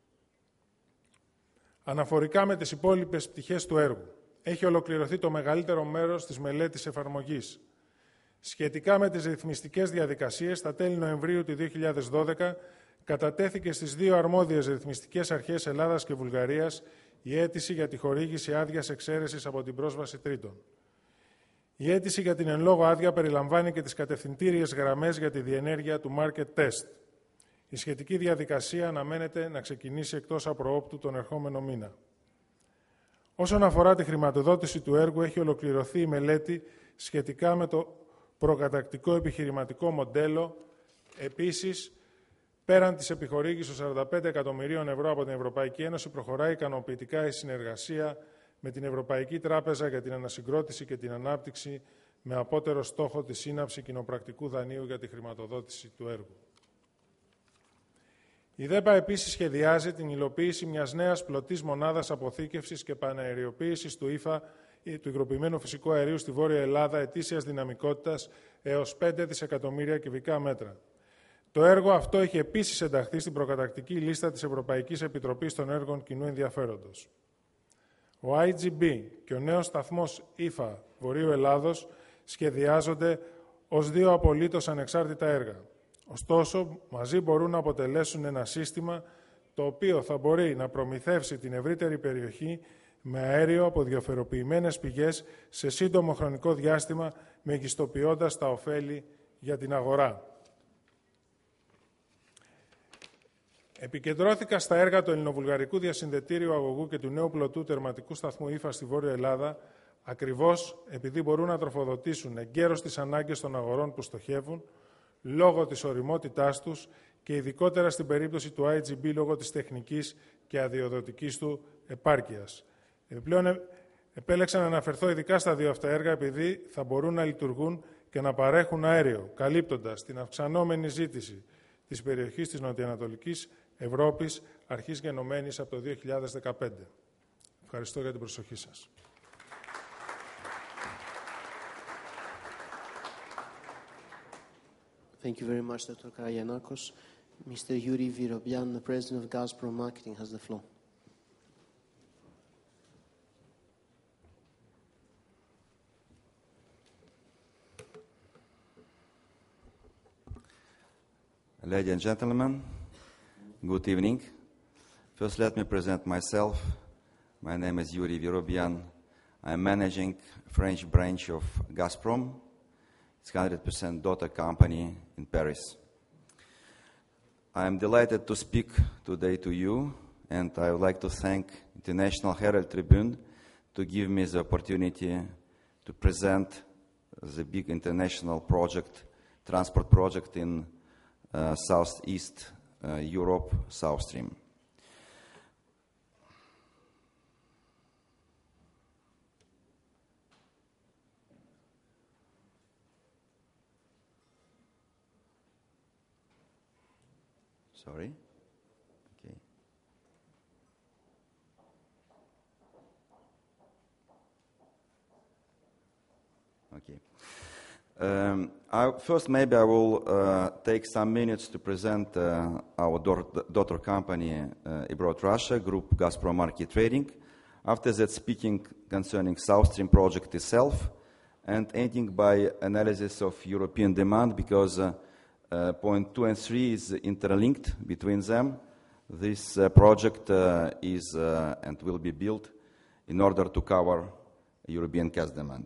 Αναφορικά με τις υπόλοιπες πτυχές του έργου, έχει ολοκληρωθεί το μεγαλύτερο μέρος της μελέτης εφαρμογής. Σχετικά με τις ρυθμιστικές διαδικασίες, στα τέλη Νοεμβρίου του δύο χιλιάδες δώδεκα κατατέθηκε στις δύο αρμόδιες ρυθμιστικές αρχές Ελλάδας και Βουλγαρίας η αίτηση για τη χορήγηση άδειας εξαίρεσης από την πρόσβαση τρίτων. Η αίτηση για την εν λόγω άδεια περιλαμβάνει και τις κατευθυντήριες γραμμές για τη διενέργεια του market test. Η σχετική διαδικασία αναμένεται να ξεκινήσει εκτός απροόπτου τον ερχόμενο μήνα. Όσον αφορά τη χρηματοδότηση του έργου, έχει ολοκληρωθεί η μελέτη σχετικά με το προκαταρκτικό επιχειρηματικό μοντέλο. Επίσης, πέραν της επιχορήγησης σαράντα πέντε εκατομμυρίων ευρώ από την Ευρωπαϊκή Ένωση, προχωράει ικανοποιητικά η συνεργασία με την Ευρωπαϊκή Τράπεζα για την Ανασυγκρότηση και την Ανάπτυξη, με απότερο στόχο τη σύναψη κοινοπρακτικού δανείου για τη χρηματοδότηση του έργου. Η ΔΕΠΑ επίσης σχεδιάζει την υλοποίηση μιας νέας πλωτής μονάδας αποθήκευσης και παναεριοποίησης του ύφα, του υγροποιημένου φυσικού αερίου στη Βόρεια Ελλάδα, ετήσιας δυναμικότητας έως πέντε δισεκατομμύρια κυβικά μέτρα. Το έργο αυτό έχει επίσης ενταχθεί στην προκαταρκτική λίστα της Ευρωπαϊκής Επιτροπής των Έργων Κοινού Ενδιαφέροντος. Ο άι τζι μπι και ο νέος σταθμός ύφα Βορείου Ελλάδος σχεδιάζονται ως δύο απολύτως ανεξάρτητα έργα. Ωστόσο, μαζί μπορούν να αποτελέσουν ένα σύστημα το οποίο θα μπορεί να προμηθεύσει την ευρύτερη περιοχή με αέριο από διαφοροποιημένες πηγές σε σύντομο χρονικό διάστημα, μεγιστοποιώντας τα ωφέλη για την αγορά. Επικεντρώθηκα στα έργα του ελληνοβουλγαρικού διασυνδετήριου αγωγού και του νέου πλωτού τερματικού σταθμού Ήφα στη Βόρεια Ελλάδα, ακριβώς επειδή μπορούν να τροφοδοτήσουν εγκαίρως τις ανάγκες των αγορών που στοχεύουν, λόγω της ωριμότητάς τους και ειδικότερα στην περίπτωση του άι τζι μπι λόγω της τεχνικής και αδειοδοτικής του επάρκειας. Επιπλέον, επέλεξα να αναφερθώ ειδικά στα δύο αυτά έργα, επειδή θα μπορούν να λειτουργούν και να παρέχουν αέριο, καλύπτοντας την αυξανόμενη ζήτηση της περιοχής της Νοτιοανατολικής Ευρώπης, αρχής γενομένης από το δύο χιλιάδες δεκαπέντε. Ευχαριστώ για την προσοχή σας. Thank you very much, Doctor Karagiannakos. Mister Yuri Vyrobian, the President of Gazprom Marketing, has the floor. Ladies and gentlemen, good evening. First, let me present myself. My name is Yuri Vyrobian. I'm managing French branch of Gazprom. It's one hundred percent daughter company in Paris. I am delighted to speak today to you, and I would like to thank International Herald Tribune to give me the opportunity to present the big international project, transport project in uh, Southeast uh, Europe, South Stream. Sorry. Okay. Okay. Um, I, first, maybe I will uh, take some minutes to present uh, our daughter company, uh, Ibroat Russia Group, Gazprom Market Trading. After that, speaking concerning South Stream project itself, and ending by analysis of European demand, because uh, uh, point two and three is interlinked between them. This uh, project uh, is uh, and will be built in order to cover European gas demand.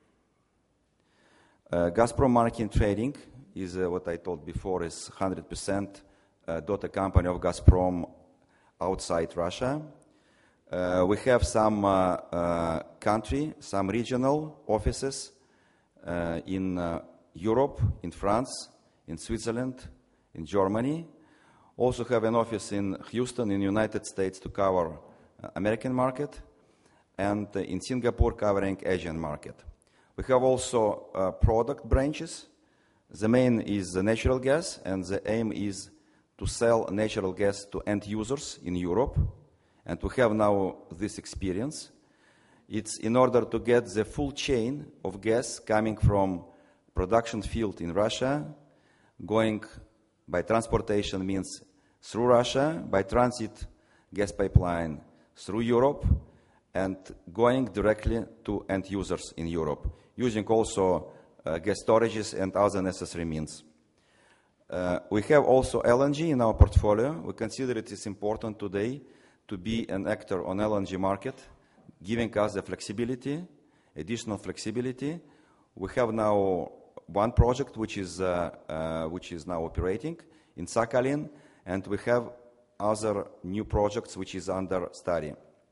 Uh, Gazprom Market Trading is uh, what I told before is one hundred percent uh, daughter company of Gazprom outside Russia. Uh, we have some uh, uh, country, some regional offices uh, in uh, Europe, in France, in Switzerland, in Germany. Also have an office in Houston, in the United States, to cover uh, American market, and uh, in Singapore covering Asian market. We have also uh, product branches. The main is the natural gas, and the aim is to sell natural gas to end users in Europe. And we have now this experience. It's in order to get the full chain of gas coming from production field in Russia, going by transportation means through Russia, by transit gas pipeline through Europe, and going directly to end users in Europe, using also uh, gas storages and other necessary means. Uh, we have also L N G in our portfolio. We consider it is important today to be an actor on L N G market, giving us the flexibility, additional flexibility. We have now one project which is, uh, uh, which is now operating in Sakhalin, and we have other new projects which is under study.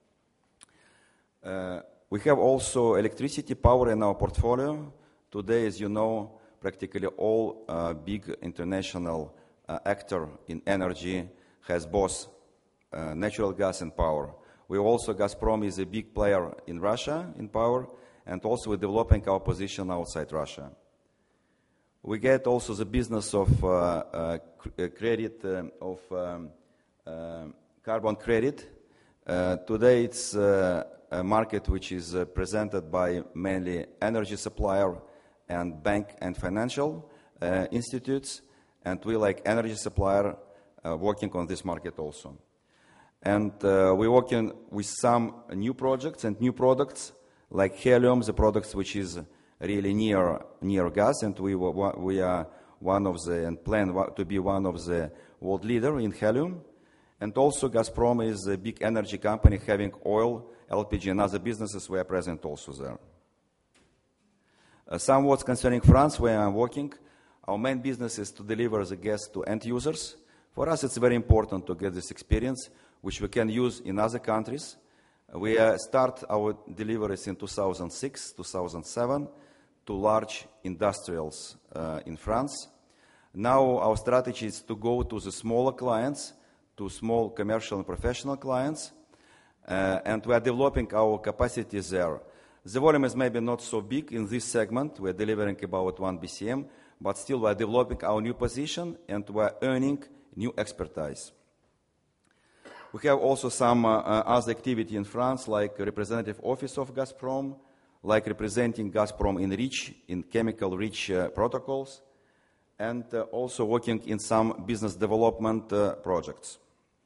Uh, we have also electricity power in our portfolio. Today, as you know, practically all uh, big international uh, actor in energy has both uh, natural gas and power. We also, Gazprom is a big player in Russia in power, and also we're developing our position outside Russia. We get also the business of uh, uh, credit, uh, of um, uh, carbon credit. Uh, today it's uh, a market which is uh, presented by mainly energy supplier and bank and financial uh, institutes, and we, like energy supplier, uh, working on this market also. And uh, we're working with some new projects and new products like helium, the products which is really near near gas, and we we are one of the and plan to be one of the world leader in helium. And also Gazprom is a big energy company having oil, L P G, and other businesses. We are present also there. Uh, some words concerning France, where I'm working. Our main business is to deliver the gas to end users. For us, it's very important to get this experience, which we can use in other countries. We uh, start our deliveries in two thousand six, two thousand seven to large industrials uh, in France. Now our strategy is to go to the smaller clients, to small commercial and professional clients, uh, and we are developing our capacities there. The volume is maybe not so big in this segment. We are delivering about one B C M, but still we are developing our new position and we are earning new expertise. We have also some uh, uh, other activity in France, like representative office of Gazprom, like representing Gazprom in REACH, in chemical REACH uh, protocols, and uh, also working in some business development uh, projects.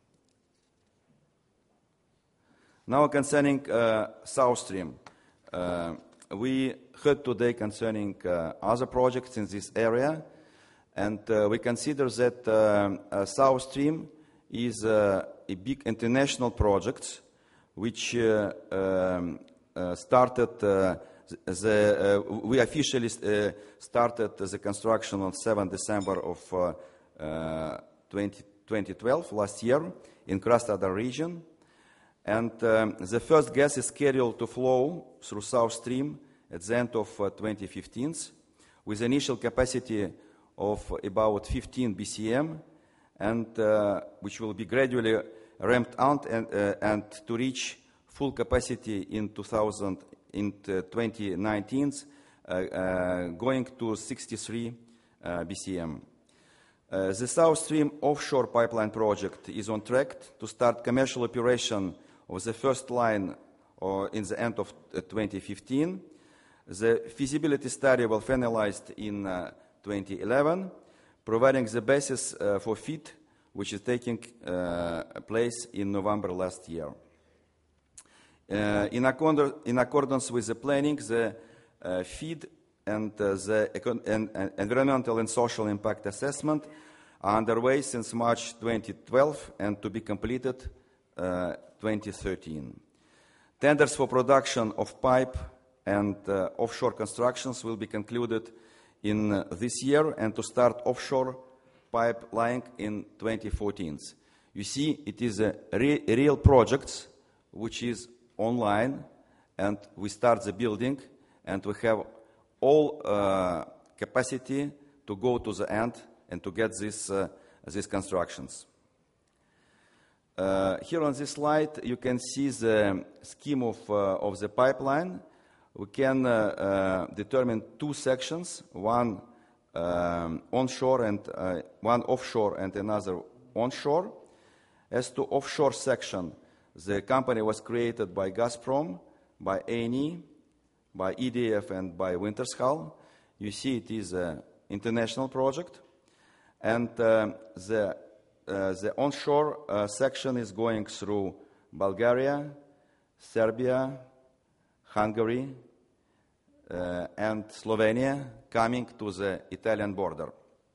Now concerning uh, South Stream. Uh, we heard today concerning uh, other projects in this area, and uh, we consider that uh, uh, South Stream is uh, a big international project which uh, um, uh, started, uh, the, uh, we officially uh, started the construction on seventh of December of uh, uh, twenty twelve, last year, in Krasnodar region. And um, the first gas is scheduled to flow through South Stream at the end of uh, twenty fifteen, with initial capacity of about fifteen B C M, and uh, which will be gradually ramped out and, uh, and to reach full capacity in two thousand, in twenty nineteen, uh, uh, going to sixty-three uh, B C M. Uh, the South Stream offshore pipeline project is on track to start commercial operation of the first line or in the end of uh, twenty fifteen. The feasibility study will finalized in uh, twenty eleven, providing the basis uh, for FEED, which is taking uh, place in November last year. Uh, in, accord in accordance with the planning, the uh, FEED and uh, the econ and, and environmental and social impact assessment are underway since March twenty twelve and to be completed uh, twenty thirteen. Tenders for production of pipe and uh, offshore constructions will be concluded in uh, this year, and to start offshore pipeline in twenty fourteen. You see, it is a, re a real project which is online, and we start the building, and we have all uh, capacity to go to the end and to get this, uh, these constructions. Uh, here on this slide, you can see the scheme of, uh, of the pipeline. We can uh, uh, determine two sections, one um, onshore and uh, one offshore and another onshore. As to offshore section, the company was created by Gazprom, by A N E, by E D F, and by Wintershall. You see, it is an international project, and uh, the uh, the onshore uh, section is going through Bulgaria, Serbia, Hungary, uh, and Slovenia, coming to the Italian border.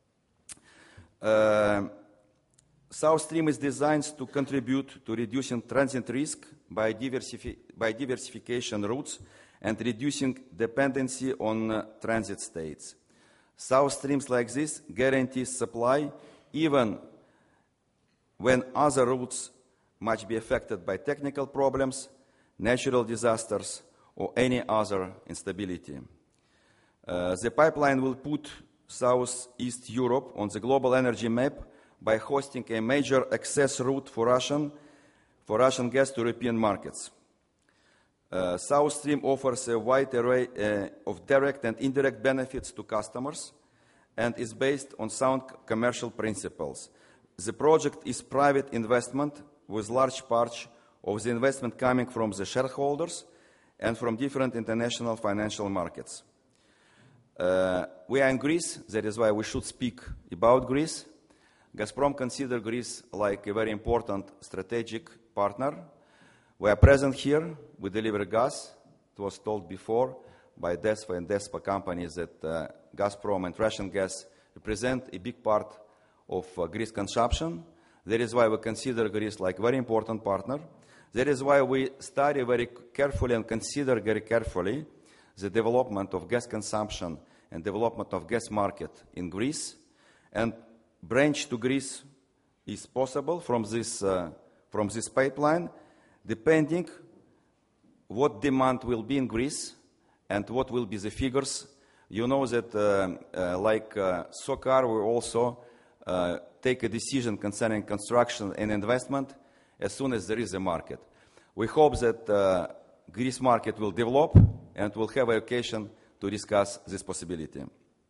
Uh, South Stream is designed to contribute to reducing transit risk by, diversifi by diversification routes and reducing dependency on uh, transit states. South Streams like this guarantees supply even when other routes might be affected by technical problems, natural disasters, or any other instability. Uh, the pipeline will put Southeast Europe on the global energy map by hosting a major access route for Russian, for Russian gas to European markets. Uh, South Stream offers a wide array uh, of direct and indirect benefits to customers and is based on sound commercial principles. The project is private investment with large part of the investment coming from the shareholders and from different international financial markets. Uh, we are in Greece, that is why we should speak about Greece. Gazprom considers Greece like a very important strategic partner. We are present here, we deliver gas. It was told before by DESFA and DESPA companies that uh, Gazprom and Russian gas represent a big part of uh, Greece consumption. That is why we consider Greece like a very important partner. That is why we study very carefully and consider very carefully the development of gas consumption and development of gas market in Greece, and branch to Greece is possible from this, uh, from this pipeline, depending what demand will be in Greece and what will be the figures. You know that, uh, uh, like uh, SOCAR, we also uh, take a decision concerning construction and investment as soon as there is a market. We hope that uh, Greece market will develop and we'll have an occasion to discuss this possibility.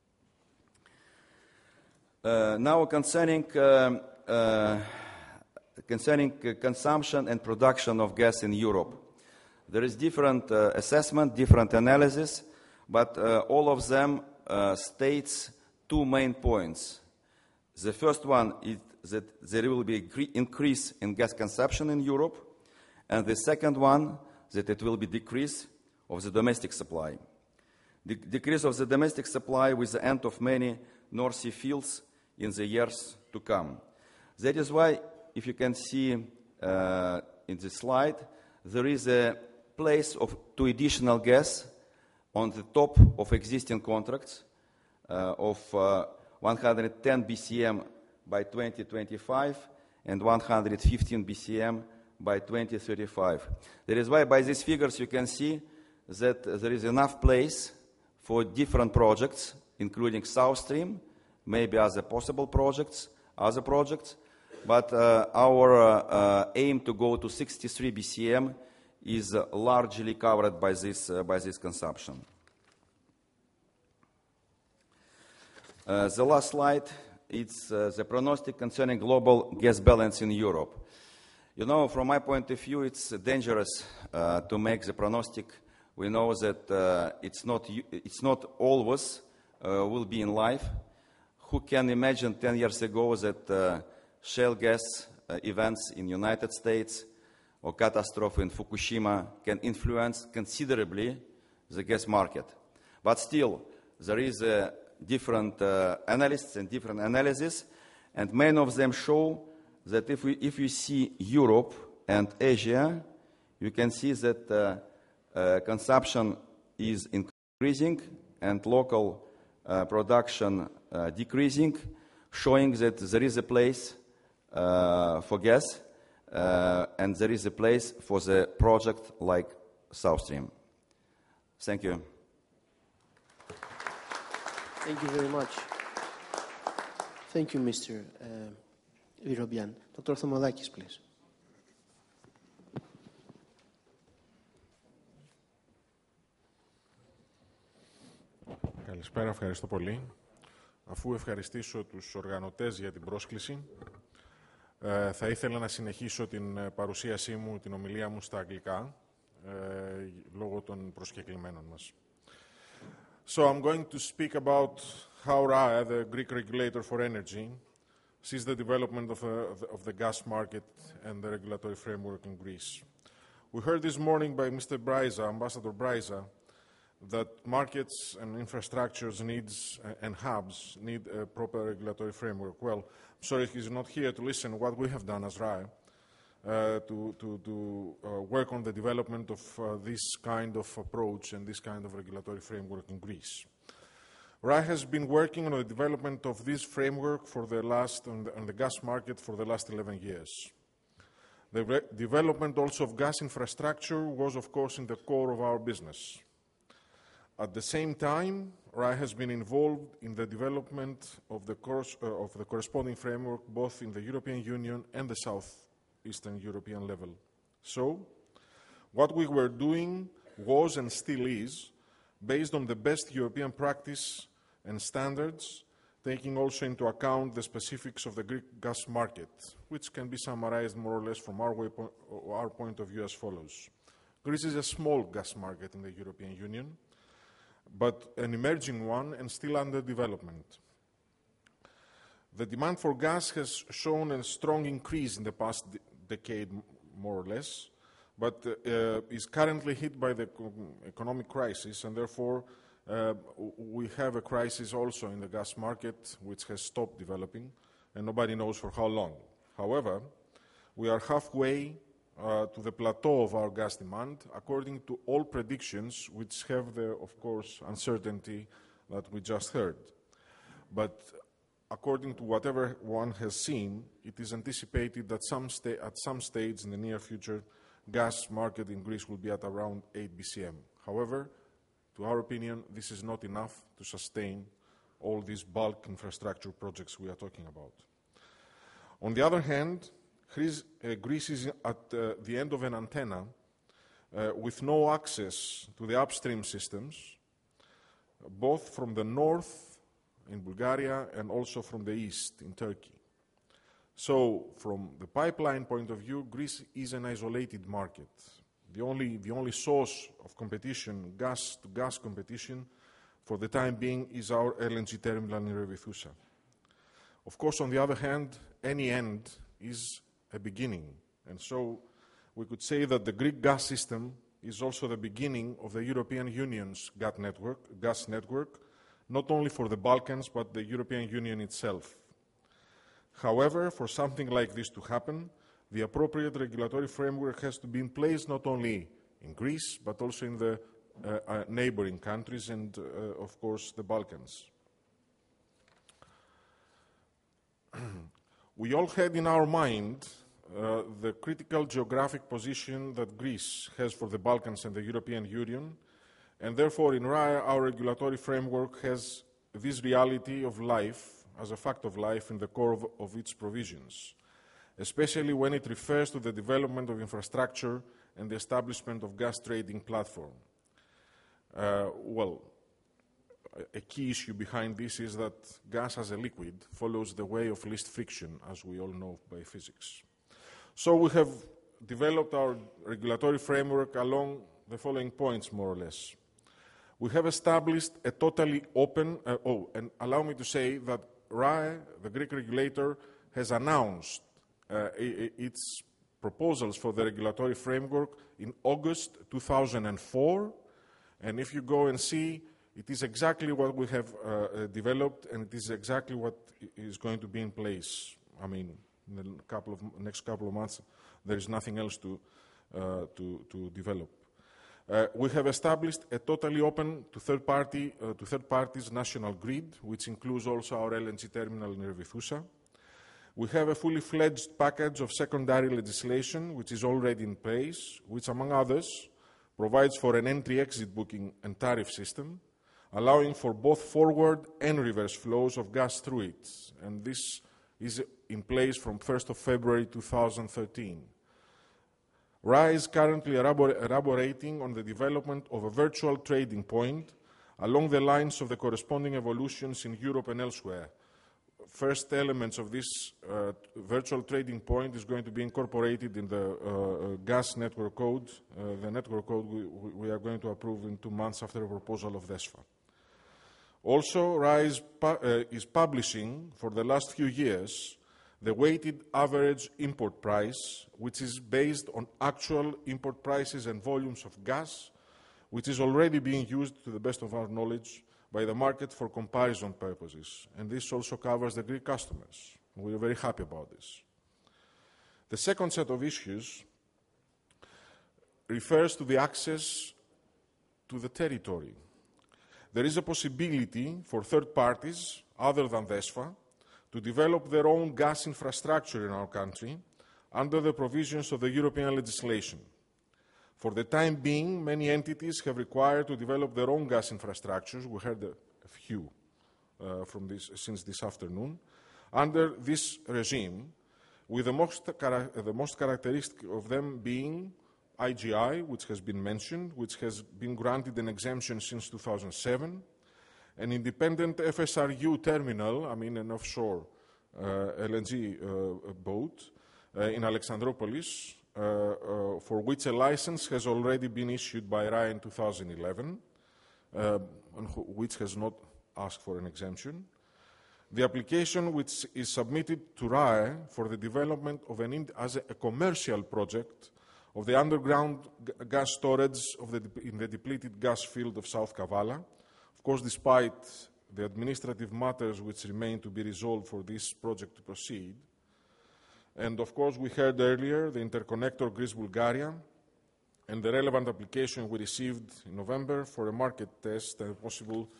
Uh, now concerning, uh, uh, concerning uh, consumption and production of gas in Europe. There is different uh, assessment, different analysis, but uh, all of them uh, states two main points. The first one is that there will be an increase in gas consumption in Europe, and the second one, that it will be decrease of the domestic supply. The decrease of the domestic supply with the end of many North Sea fields in the years to come. That is why, if you can see uh, in this slide, there is a place of two additional gas on the top of existing contracts uh, of uh, one hundred ten B C M by twenty twenty-five and one hundred fifteen B C M by twenty thirty-five. That is why by these figures you can see that there is enough place for different projects, including South Stream, maybe other possible projects, other projects, but uh, our uh, uh, aim to go to sixty-three B C M is uh, largely covered by this, uh, by this consumption. Uh, the last slide, it's uh, the prognostic concerning global gas balance in Europe. You know, from my point of view, it's dangerous uh, to make the prognostic. We know that uh, it's, not, it's not always uh, will be in life. Who can imagine ten years ago that uh, shale gas uh, events in United States or catastrophe in Fukushima can influence considerably the gas market? But still, there is a different uh, analysts and different analyses, and many of them show that if we if you see Europe and Asia, you can see that uh, uh, consumption is increasing and local uh, production uh, decreasing, showing that there is a place uh, for gas uh, and there is a place for the project like South Stream. Thank you. Thank you very much. Thank you, Mister Uh, Vyrobian. Doctor Thomadakis, please. Καλησπέρα, ευχαριστώ πολύ. Αφού ευχαριστήσω τους οργανωτές για την πρόσκληση, ε, θα ήθελα να συνεχίσω την παρουσίασή μου, την ομιλία μου στα αγγλικά, ε, λόγω των προσκεκλημένων μας. So I'm going to speak about how R A E, the Greek regulator for energy, sees the development of, uh, of the gas market and the regulatory framework in Greece. We heard this morning by Mister Bryza, Ambassador Bryza, that markets and infrastructures needs uh, and hubs need a proper regulatory framework. Well, I'm sorry he's not here to listen what we have done as R A E uh, to, to, to uh, work on the development of uh, this kind of approach and this kind of regulatory framework in Greece. R A E has been working on the development of this framework for the last, on the, on the gas market for the last eleven years. The re development also of gas infrastructure was, of course, in the core of our business. At the same time, R A E has been involved in the development of the, course, uh, of the corresponding framework both in the European Union and the Southeastern European level. So, what we were doing was and still is based on the best European practice and standards, taking also into account the specifics of the Greek gas market, which can be summarized more or less from our, way po our point of view as follows. Greece is a small gas market in the European Union, but an emerging one and still under development. The demand for gas has shown a strong increase in the past de decade, more or less, but uh, is currently hit by the economic crisis, and therefore uh, we have a crisis also in the gas market, which has stopped developing, and nobody knows for how long. However, we are halfway uh, to the plateau of our gas demand, according to all predictions, which have, the, of course, uncertainty that we just heard. But according to whatever one has seen, it is anticipated that some sta- at some stage in the near future, gas market in Greece will be at around eight B C M. However, to our opinion, this is not enough to sustain all these bulk infrastructure projects we are talking about. On the other hand, Greece, uh, Greece is at uh, the end of an antenna uh, with no access to the upstream systems, both from the north in Bulgaria and also from the east in Turkey. So, from the pipeline point of view, Greece is an isolated market. The only, the only source of competition, gas-to-gas competition, for the time being, is our L N G terminal in Revithoussa. Of course, on the other hand, any end is a beginning. And so we could say that the Greek gas system is also the beginning of the European Union's gas network, gas network, not only for the Balkans, but the European Union itself. However, for something like this to happen, the appropriate regulatory framework has to be in place not only in Greece, but also in the uh, uh, neighboring countries and, uh, of course, the Balkans. We all had in our mind uh, the critical geographic position that Greece has for the Balkans and the European Union, and therefore in R A E our regulatory framework has this reality of life as a fact of life in the core of, of its provisions, especially when it refers to the development of infrastructure and the establishment of gas trading platform. Uh, well, a key issue behind this is that gas as a liquid follows the way of least friction, as we all know by physics. So we have developed our regulatory framework along the following points, more or less. We have established a totally open, uh, oh, and allow me to say that R A E, the Greek regulator, has announced uh, its proposals for the regulatory framework in August two thousand four, and if you go and see, it is exactly what we have uh, developed, and it is exactly what is going to be in place. I mean, in the couple of, next couple of months, there is nothing else to, uh, to, to develop. Uh, we have established a totally open to third, party, uh, to third parties national grid, which includes also our L N G terminal in Revithoussa. We have a fully fledged package of secondary legislation, which is already in place, which, among others, provides for an entry-exit booking and tariff system, allowing for both forward and reverse flows of gas through it. And this is in place from first of February two thousand thirteen. R A E is currently elaborating on the development of a virtual trading point along the lines of the corresponding evolutions in Europe and elsewhere. First elements of this uh, virtual trading point is going to be incorporated in the uh, gas network code, uh, the network code we, we are going to approve in two months after a proposal of DESFA. Also, R A E is, pu uh, is publishing for the last few years the weighted average import price, which is based on actual import prices and volumes of gas, which is already being used, to the best of our knowledge, by the market for comparison purposes. And this also covers the Greek customers. We are very happy about this. The second set of issues refers to the access to the territory. There is a possibility for third parties, other than DESFA, to develop their own gas infrastructure in our country under the provisions of the European legislation. For the time being, many entities have required to develop their own gas infrastructures. We heard a, a few uh, from this, since this afternoon, under this regime, with the most, the most characteristic of them being I G I, which has been mentioned, which has been granted an exemption since two thousand seven, an independent F S R U terminal, I mean an offshore uh, L N G uh, boat uh, in Alexandroupolis, uh, uh, for which a license has already been issued by R A E in two thousand eleven, uh, and which has not asked for an exemption. The application which is submitted to R A E for the development of an as a, a commercial project of the underground gas storage of the, in the depleted gas field of South Kavala. Of course, despite the administrative matters which remain to be resolved for this project to proceed. And of course, we heard earlier the interconnector Greece-Bulgaria and the relevant application we received in November for a market test and a possible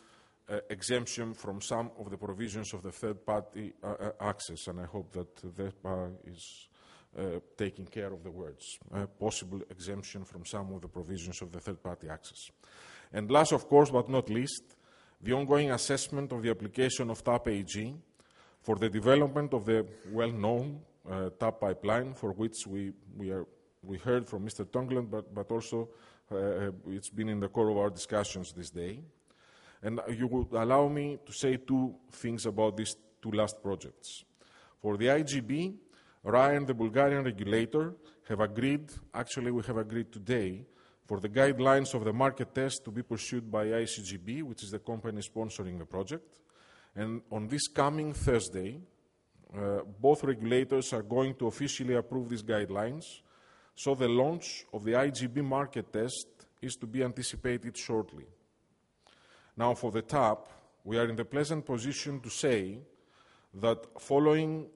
uh, exemption from some of the provisions of the third-party uh, uh, access, and I hope that that uh, is uh, taking care of the words, uh, possible exemption from some of the provisions of the third-party access. And last, of course, but not least, the ongoing assessment of the application of TAP A G for the development of the well-known uh, TAP pipeline, for which we, we, are, we heard from Mister Tonglen, but, but also uh, it's been in the core of our discussions this day. And you would allow me to say two things about these two last projects. For the I G B, R A E and the Bulgarian regulator have agreed, actually we have agreed today, for the guidelines of the market test to be pursued by I C G B, which is the company sponsoring the project. And on this coming Thursday, uh, both regulators are going to officially approve these guidelines, so the launch of the I G B market test is to be anticipated shortly. Now, for the TAP, we are in the pleasant position to say that following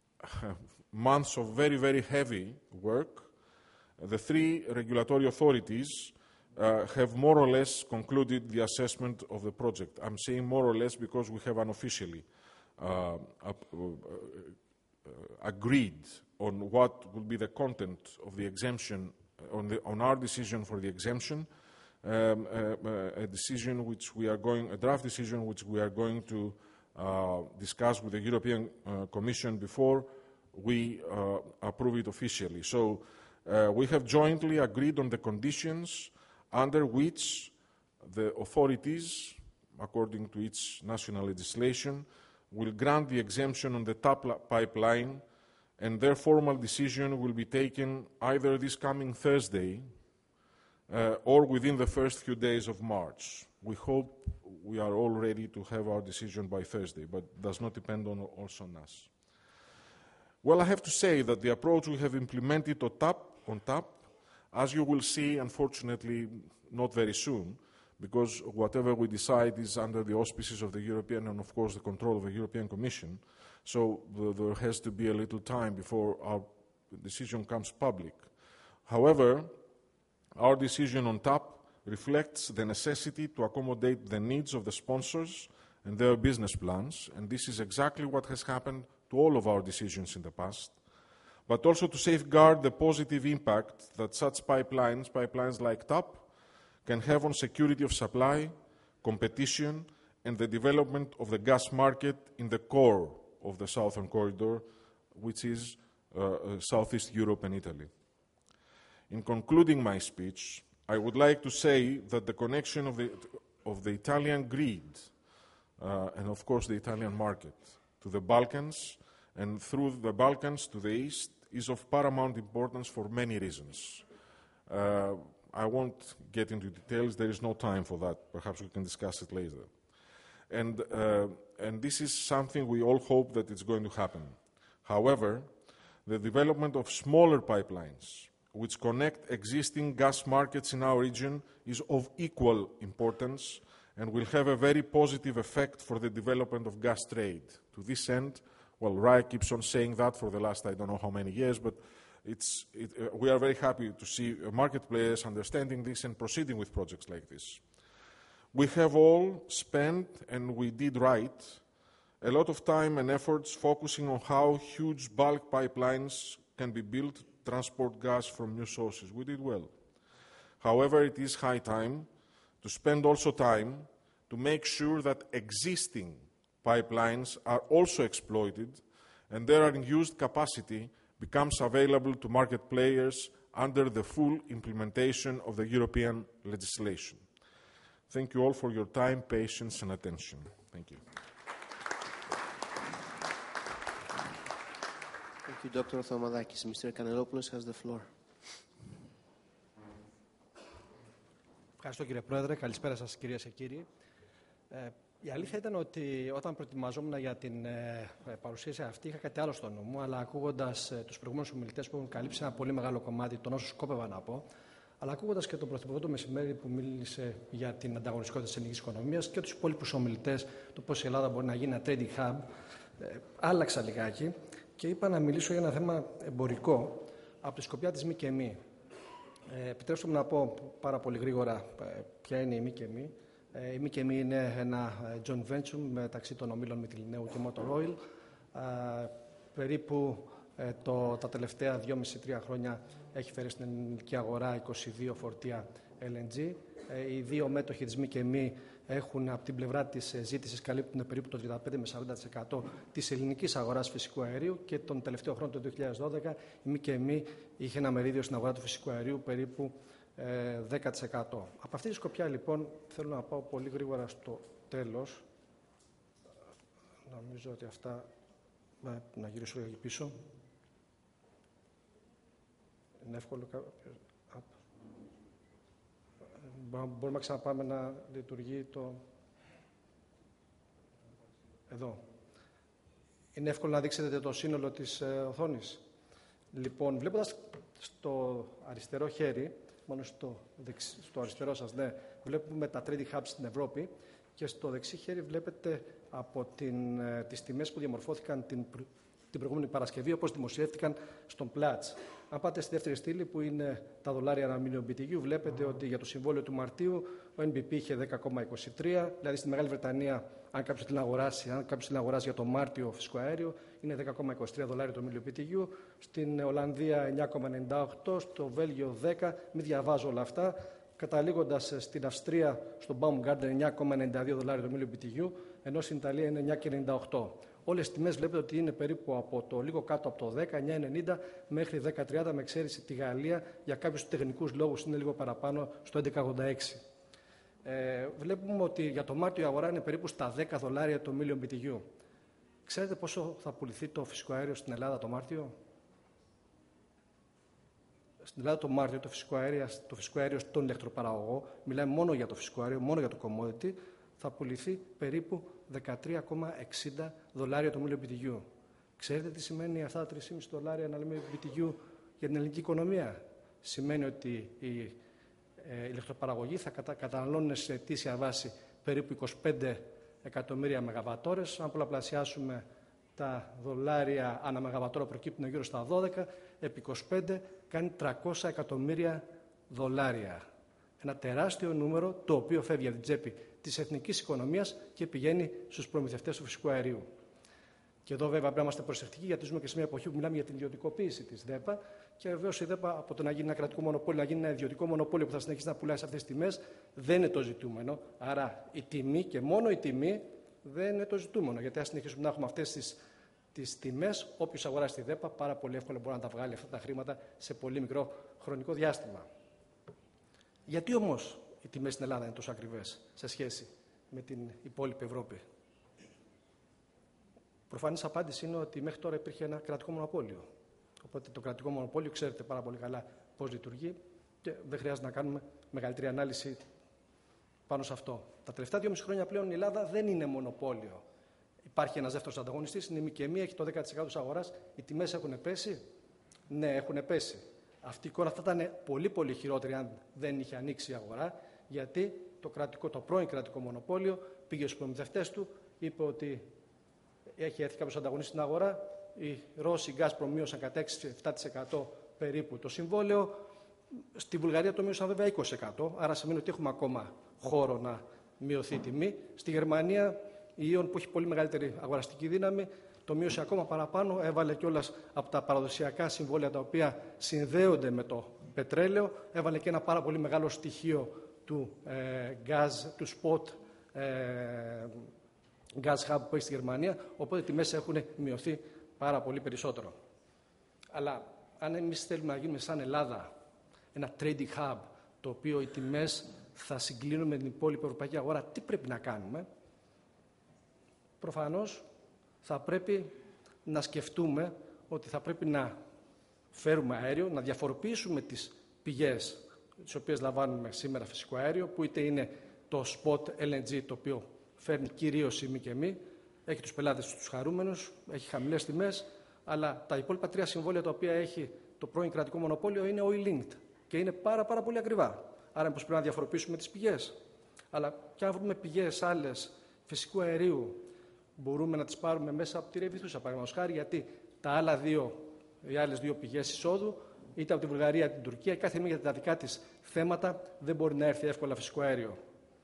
months of very, very heavy work, the three regulatory authorities uh, have more or less concluded the assessment of the project. I'm saying more or less because we have unofficially uh, uh, uh, agreed on what will be the content of the exemption, on, the, on our decision for the exemption, um, uh, a decision which we are going, a draft decision which we are going to uh, discuss with the European uh, Commission before we uh, approve it officially. So uh, we have jointly agreed on the conditions under which the authorities, according to each national legislation, will grant the exemption on the TAP pipeline, and their formal decision will be taken either this coming Thursday uh, or within the first few days of March. We hope we are all ready to have our decision by Thursday, but does not depend on, also on us. Well, I have to say that the approach we have implemented on TAP, on TAP, as you will see, unfortunately, not very soon, because whatever we decide is under the auspices of the European and, of course, the control of the European Commission. So uh, there has to be a little time before our decision comes public. However, our decision on TAP reflects the necessity to accommodate the needs of the sponsors and their business plans, and this is exactly what has happened to all of our decisions in the past, but also to safeguard the positive impact that such pipelines, pipelines like TAP, can have on security of supply, competition, and the development of the gas market in the core of the Southern Corridor, which is uh, uh, Southeast Europe and Italy. In concluding my speech, I would like to say that the connection of the, of the Italian grid uh, and, of course, the Italian market to the Balkans and through the Balkans to the east is of paramount importance for many reasons. Uh, I won't get into details. There is no time for that. Perhaps we can discuss it later. And, uh, and this is something we all hope that it's going to happen. However, the development of smaller pipelines which connect existing gas markets in our region is of equal importance and will have a very positive effect for the development of gas trade. To this end, well, R A E keeps on saying that for the last I don't know how many years, but it's, it, uh, we are very happy to see uh, market players understanding this and proceeding with projects like this. We have all spent, and we did right, a lot of time and efforts focusing on how huge bulk pipelines can be built to transport gas from new sources. We did well. However, it is high time to spend also time to make sure that existing pipelines are also exploited and their unused capacity becomes available to market players under the full implementation of the European legislation. Thank you all for your time, patience, and attention. Thank you. Thank you, Doctor Thomadakis. Mister Kanellopoulos has the floor. Ευχαριστώ, κύριε Πρόεδρε. Καλησπέρα σας, κυρίες και κύριοι. Ε, η αλήθεια ήταν ότι όταν προετοιμαζόμουν για την ε, παρουσίαση αυτή είχα κάτι άλλο στο νου μου, αλλά ακούγοντας ε, τους προηγούμενους ομιλητές που έχουν καλύψει ένα πολύ μεγάλο κομμάτι των όσων σκόπευα να πω, αλλά ακούγοντας και τον Πρωθυπουργό το μεσημέρι που μίλησε για την ανταγωνιστικότητα της ελληνικής οικονομίας και τους υπόλοιπους ομιλητές του πώς η Ελλάδα μπορεί να γίνει ένα trading hub, ε, άλλαξα λιγάκι και είπα να μιλήσω για ένα θέμα εμπορικό από τη σκοπιά της ΜΚΜ. Ε, επιτρέψτε μου να πω πάρα πολύ γρήγορα ε, ποια είναι η ΜΚΜ. Η ΜΚΕΜΗ είναι ένα joint venture μεταξύ των ομίλων Μυτιληναίου και Motor Oil. Περίπου το, τα τελευταία δυόμισι τρία χρόνια έχει φέρει στην ελληνική αγορά είκοσι δύο φορτία ελ εν τζι. Οι δύο μέτοχοι της ΜΚΕΜΗ έχουν από την πλευρά της ζήτησης καλύπτουν περίπου το τριάντα πέντε με σαράντα τοις εκατό της ελληνικής αγοράς φυσικού αερίου και τον τελευταίο χρόνο, το δύο χιλιάδες δώδεκα, η ΜΚΕΜΗ είχε ένα μερίδιο στην αγορά του φυσικού αερίου περίπου ε, δέκα τοις εκατό. Από αυτή τη σκοπιά, λοιπόν, θέλω να πάω πολύ γρήγορα στο τέλος. Νομίζω ότι αυτά... Να γυρίσω εκεί πίσω. Είναι εύκολο κάποιος... Μπορούμε να ξαναπάμε να λειτουργεί το... Εδώ. Είναι εύκολο να δείξετε το σύνολο της ε, οθόνης. Λοιπόν, βλέποντας στο αριστερό χέρι, μόνο στο, δεξι, στο αριστερό σας, ναι, βλέπουμε τα trading hubs στην Ευρώπη και στο δεξί χέρι βλέπετε από την, ε, τις τιμές που διαμορφώθηκαν την, την προηγούμενη Παρασκευή, όπως δημοσιεύτηκαν στον Platts. Αν πάτε στη δεύτερη στήλη, που είναι τα δολάρια ανά μίλιο μπι τι γιου, βλέπετε ότι για το συμβόλαιο του Μαρτίου ο εν μπι πι είχε δέκα κόμμα είκοσι τρία, δηλαδή στη Μεγάλη Βρετανία, αν κάποιος την αγοράσει, αν κάποιος την αγοράσει για το Μάρτιο φυσικό αέριο, είναι δέκα κόμμα είκοσι τρία δολάρια το μίλιο μπι τι γιου, στην Ολλανδία εννιά κόμμα ενενήντα οκτώ, στο Βέλγιο δέκα, μην διαβάζω όλα αυτά, καταλήγοντας στην Αυστρία, στο Baumgarten εννιά κόμμα ενενήντα δύο δολάρια το μίλιο μπι τι γιου, ενώ στην Ιταλία είναι εννιά κόμμα ενενήντα οκτώ. Όλες τις τιμές βλέπετε ότι είναι περίπου από το λίγο κάτω από το δέκα, εννιά ενενήντα μέχρι δέκα τριάντα, με εξαίρεση τη Γαλλία, για κάποιους τεχνικούς λόγους είναι λίγο παραπάνω, στο έντεκα ογδόντα έξι. Ε, βλέπουμε ότι για το Μάρτιο η αγορά είναι περίπου στα δέκα δολάρια το μίλιο μπι τι γιου. Ξέρετε πόσο θα πουληθεί το φυσικό αέριο στην Ελλάδα το Μάρτιο? Στην Ελλάδα το Μάρτιο το φυσικό αέριο, το φυσικό αέριο στον ηλεκτροπαραγωγό, μιλάμε μόνο για το φυσικό αέριο, μόνο για το commodity, θα πουληθεί περίπου δεκατρία κόμμα εξήντα δολάρια το μίλιο μπι τι γιου. Ξέρετε τι σημαίνει αυτά τα τρία κόμμα πέντε δολάρια ένα μίλιο μπι τι γιου για την ελληνική οικονομία? Σημαίνει ότι οι ε, ηλεκτροπαραγωγοί θα κατα, καταναλώνουν σε αιτήσια βάση περίπου είκοσι πέντε εκατομμύρια μεγαβατόρες. Αν πολλαπλασιάσουμε τα δολάρια ανά μεγαβατόρα, προκύπτουν γύρω στα δώδεκα, επί είκοσι πέντε κάνει τριακόσια εκατομμύρια δολάρια. Ένα τεράστιο νούμερο, το οποίο φεύγει από την τσέπη της εθνικής οικονομίας και πηγαίνει στους προμηθευτές του φυσικού αερίου. Και εδώ βέβαια πρέπει να είμαστε προσεκτικοί, γιατί ζούμε και σε μια εποχή που μιλάμε για την ιδιωτικοποίηση της ΔΕΠΑ. Και βεβαίως η ΔΕΠΑ, από το να γίνει ένα κρατικό μονοπόλιο, να γίνει ένα ιδιωτικό μονοπόλιο που θα συνεχίσει να πουλάει σε αυτές τις τιμές, δεν είναι το ζητούμενο. Άρα η τιμή και μόνο η τιμή δεν είναι το ζητούμενο. Γιατί αν συνεχίσουμε να έχουμε αυτές τις, τις τιμές, όποιος αγοράσει τη ΔΕΠΑ πάρα πολύ εύκολα μπορεί να τα βγάλει αυτά τα χρήματα σε πολύ μικρό χρονικό διάστημα. Γιατί όμως οι τιμές στην Ελλάδα είναι τόσο ακριβές σε σχέση με την υπόλοιπη Ευρώπη? Προφανής απάντηση είναι ότι μέχρι τώρα υπήρχε ένα κρατικό μονοπόλιο. Οπότε το κρατικό μονοπόλιο ξέρετε πάρα πολύ καλά πώς λειτουργεί και δεν χρειάζεται να κάνουμε μεγαλύτερη ανάλυση πάνω σε αυτό. Τα τελευταία δυόμιση χρόνια πλέον η Ελλάδα δεν είναι μονοπόλιο. Υπάρχει ένας δεύτερος ανταγωνιστής, είναι η ΜΚΕΜΗ, έχει το δέκα τοις εκατό της αγοράς. Οι τιμές έχουν πέσει? Ναι, έχουν πέσει. Αυτή η εικόνα θα ήταν πολύ πολύ χειρότερη αν δεν είχε ανοίξει η αγορά, γιατί το, κρατικό, το πρώην κρατικό μονοπόλιο πήγε στους προμηθευτές του, είπε ότι έχει έρθει κάποιος ανταγωνιστής στην αγορά, οι Ρώσοι Gazprom μείωσαν κατά έξι με επτά τοις εκατό περίπου το συμβόλαιο, στη Βουλγαρία το μείωσαν βέβαια είκοσι τοις εκατό, άρα σημαίνει ότι έχουμε ακόμα χώρο να μειωθεί η τιμή. Στη Γερμανία η Ιον, που έχει πολύ μεγαλύτερη αγοραστική δύναμη, το μείωσε ακόμα παραπάνω, έβαλε κιόλας από τα παραδοσιακά συμβόλαια τα οποία συνδέονται με το πετρέλαιο, έβαλε και ένα πάρα πολύ μεγάλο στοιχείο του ε, gas, του spot ε, gas hub που έχει στη Γερμανία, οπότε οι τιμές έχουν μειωθεί πάρα πολύ περισσότερο. Αλλά αν εμείς θέλουμε να γίνουμε σαν Ελλάδα ένα trading hub, το οποίο οι τιμές θα συγκλίνουν με την υπόλοιπη ευρωπαϊκή αγορά, τι πρέπει να κάνουμε? Προφανώς θα πρέπει να σκεφτούμε ότι θα πρέπει να φέρουμε αέριο, να διαφοροποιήσουμε τις πηγές τις οποίες λαμβάνουμε σήμερα φυσικό αέριο, που είτε είναι το spot ελ εν τζι, το οποίο φέρνει κυρίως η ΜΚΕΜΗ, έχει τους πελάτες τους χαρούμενους, έχει χαμηλές τιμές, αλλά τα υπόλοιπα τρία συμβόλαια τα οποία έχει το πρώην κρατικό μονοπόλιο είναι oil linked και είναι πάρα, πάρα πολύ ακριβά. Άρα μήπως πρέπει να διαφοροποιήσουμε τις πηγές. Αλλά και αν βρούμε πηγές άλλες φυσικού αερίου, μπορούμε να τις πάρουμε μέσα από τη Ρεβιθούσα, παραδείγματος χάρη, γιατί τα άλλα δύο, οι άλλες δύο πηγές εισόδου, είτε από τη Βουλγαρία είτε την Τουρκία, κάθε μία για τα δικά της θέματα δεν μπορεί να έρθει εύκολα φυσικό αέριο.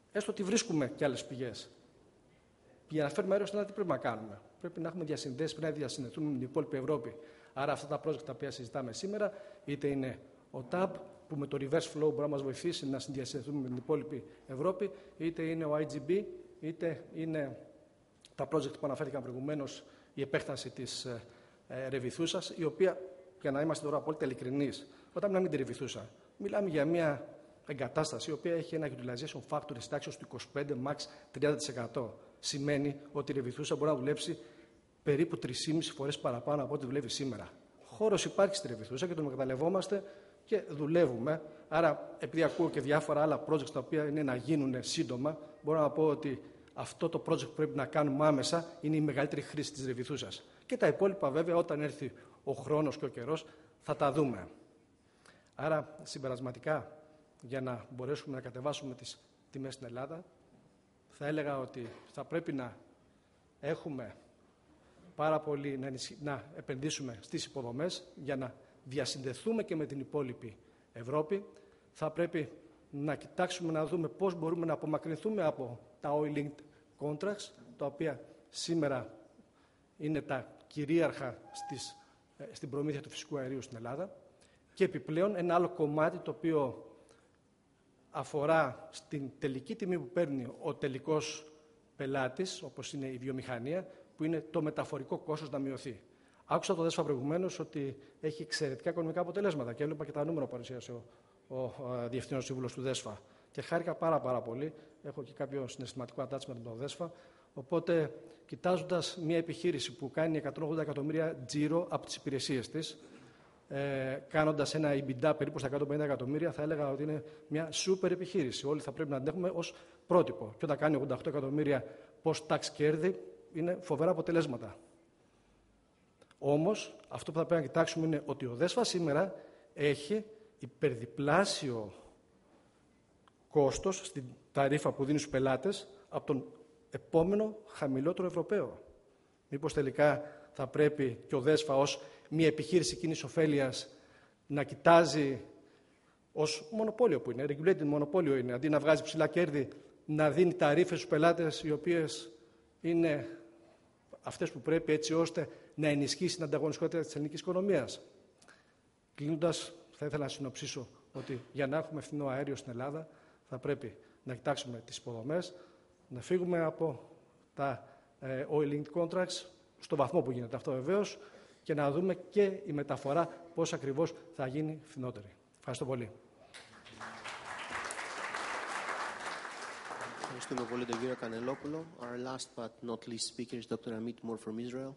έστω ότι βρίσκουμε και άλλες πηγές. Για να φέρουμε αέριο στην Ελλάδα, τι πρέπει να κάνουμε? Πρέπει να έχουμε διασυνδέσεις, πρέπει να διασυνδεθούμε με την υπόλοιπη Ευρώπη. Άρα, αυτά τα project τα οποία συζητάμε σήμερα, είτε είναι ο τάπ, που με το reverse flow μπορεί να μας βοηθήσει να συνδιασυνδεθούμε με την υπόλοιπη Ευρώπη, είτε είναι ο άι τζι μπι, είτε είναι τα project που αναφέρθηκαν προηγουμένως, η επέκταση της ε, Ρεβιθούσας, η οποία, για να είμαστε τώρα απόλυτα ειλικρινείς, όταν μιλάμε για τη Ρεβιθούσα, μιλάμε για μια εγκατάσταση η οποία έχει ένα utilization factor της τάξης του είκοσι πέντε max τριάντα τοις εκατό. Σημαίνει ότι η Ρεβιθούσα μπορεί να δουλέψει περίπου τρεις και μισή φορές παραπάνω από ό,τι δουλεύει σήμερα. Χώρος υπάρχει στη Ρεβιθούσα και τον εκμεταλλευόμαστε και δουλεύουμε. Άρα, επειδή ακούω και διάφορα άλλα projects τα οποία είναι να γίνουν σύντομα, μπορώ να πω ότι αυτό το project που πρέπει να κάνουμε άμεσα είναι η μεγαλύτερη χρήση της Ρεβιθούσας. Και τα υπόλοιπα, βέβαια, όταν έρθει ο χρόνος και ο καιρός, θα τα δούμε. Άρα, συμπερασματικά, για να μπορέσουμε να κατεβάσουμε τις τιμές στην Ελλάδα, θα έλεγα ότι θα πρέπει να έχουμε πάρα πολύ, να, ενισχύ, να επενδύσουμε στις υποδομές για να διασυνδεθούμε και με την υπόλοιπη Ευρώπη. Θα πρέπει να κοιτάξουμε να δούμε πώς μπορούμε να απομακρυνθούμε από τα oil-linked contracts, τα οποία σήμερα είναι τα κυρίαρχα στις, στην προμήθεια του φυσικού αερίου στην Ελλάδα. Και επιπλέον ένα άλλο κομμάτι το οποίο αφορά στην τελική τιμή που παίρνει ο τελικός πελάτης, όπως είναι η βιομηχανία, που είναι το μεταφορικό κόστος να μειωθεί. Άκουσα το ΔΕΣΦΑ προηγουμένως ότι έχει εξαιρετικά οικονομικά αποτελέσματα και έβλεπα και τα νούμερα που παρουσίασε ο, ο, ο Διευθύνων Σύμβουλος του ΔΕΣΦΑ. Και χάρηκα πάρα, πάρα πολύ. Έχω και κάποιο συναισθηματικό attachment με τον ΔΕΣΦΑ. Οπότε, κοιτάζοντας μια επιχείρηση που κάνει εκατόν ογδόντα εκατομμύρια τζίρο από τις υπηρεσίες της, ε, κάνοντας ένα EBITDA περίπου στα εκατόν πενήντα εκατομμύρια, θα έλεγα ότι είναι μια σούπερ επιχείρηση. Όλοι θα πρέπει να την έχουμε ως πρότυπο. Και όταν κάνει ογδόντα οκτώ εκατομμύρια post-tax κέρδη, είναι φοβερά αποτελέσματα. Όμως, αυτό που θα πρέπει να κοιτάξουμε είναι ότι ο ΔΕΣΦΑ σήμερα έχει υπερδιπλάσιο κόστος στην ταρίφα που δίνει στους πελάτες από τον επόμενο χαμηλότερο Ευρωπαίο. Μήπως τελικά θα πρέπει και ο ΔΕΣΦΑ ως μια επιχείρηση κοινής ωφέλειας να κοιτάζει ως μονοπόλιο που είναι, regulated μονοπόλιο είναι, αντί να βγάζει ψηλά κέρδη, να δίνει ταρίφες στους πελάτες οι οποίες είναι αυτές που πρέπει έτσι ώστε να ενισχύσει την ανταγωνιστικότητα της ελληνικής οικονομίας. Κλείνοντας, θα ήθελα να συνοψίσω ότι για να έχουμε φθηνό αέριο στην Ελλάδα θα πρέπει να κοιτάξουμε τις υποδομές, να φύγουμε από τα ε, oil-linked contracts, στο βαθμό που γίνεται αυτό βεβαίως, και να δούμε και η μεταφορά πώς ακριβώς θα γίνει φθηνότερη. Ευχαριστώ πολύ. Ευχαριστούμε πολύ τον κύριο Κανελόπουλο. Our last but not least speaker is Doctor Amit Mor from Israel.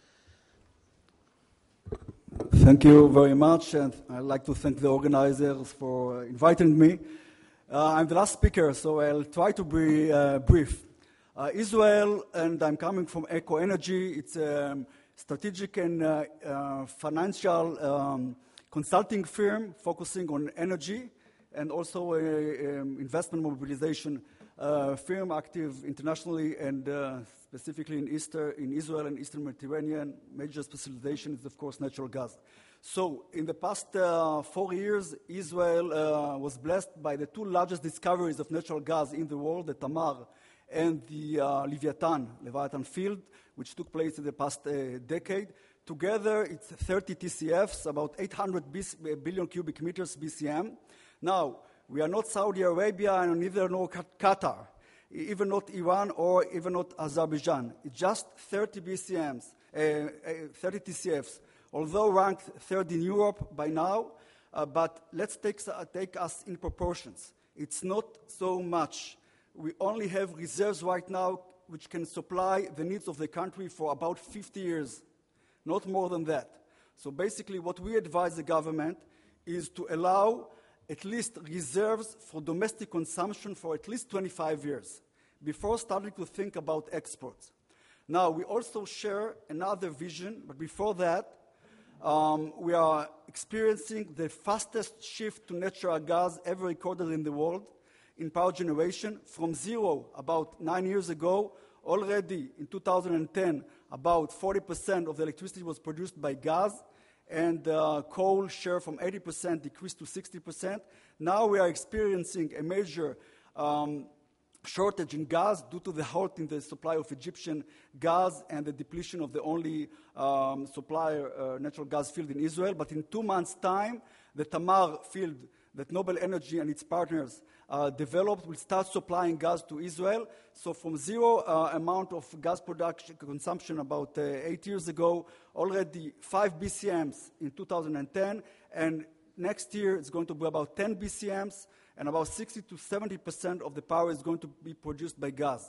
Thank you very much, and I'd like to thank the organizers for inviting me. Uh, I'm the last speaker, so I'll try to be uh, brief. Uh, Israel, and I'm coming from Eco Energy. It's a strategic and uh, uh, financial um, consulting firm focusing on energy and also a, a investment mobilization uh, firm active internationally and uh, specifically in, Easter, in Israel and Eastern Mediterranean. Major specialization is, of course, natural gas. So, in the past uh, four years, Israel uh, was blessed by the two largest discoveries of natural gas in the world, the Tamar and the uh, Leviathan, Leviathan field, which took place in the past uh, decade. Together, it's thirty T C Fs, about eight hundred billion cubic meters B C M. Now, we are not Saudi Arabia and neither nor Qatar, even not Iran or even not Azerbaijan. It's just thirty B C Ms, uh, uh, thirty T C Fs, although ranked third in Europe by now. Uh, but let's take, uh, take us in proportions. It's not so much. We only have reserves right now which can supply the needs of the country for about fifty years, not more than that. So basically what we advise the government is to allow at least reserves for domestic consumption for at least twenty-five years before starting to think about exports. Now, we also share another vision, but before that, um, we are experiencing the fastest shift to natural gas ever recorded in the world in power generation. From zero about nine years ago, already in two thousand ten, about forty percent of the electricity was produced by gas, and uh, coal share from eighty percent decreased to sixty percent. Now we are experiencing a major um, shortage in gas due to the halt in the supply of Egyptian gas and the depletion of the only um, supplier uh, natural gas field in Israel. But in two months' time, the Tamar field that Noble Energy and its partners uh, developed will start supplying gas to Israel. So from zero uh, amount of gas production consumption about uh, eight years ago, already five B C Ms in two thousand ten, and next year it's going to be about ten B C Ms, and about sixty to seventy percent of the power is going to be produced by gas.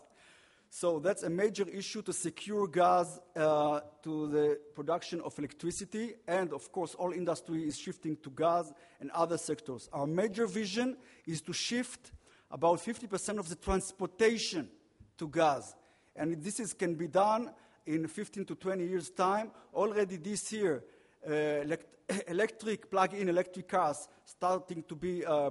So that's a major issue to secure gas uh, to the production of electricity, and of course all industry is shifting to gas and other sectors. Our major vision is to shift about fifty percent of the transportation to gas, and this is, can be done in fifteen to twenty years' time. Already this year, uh, elect electric plug-in electric cars starting to be uh,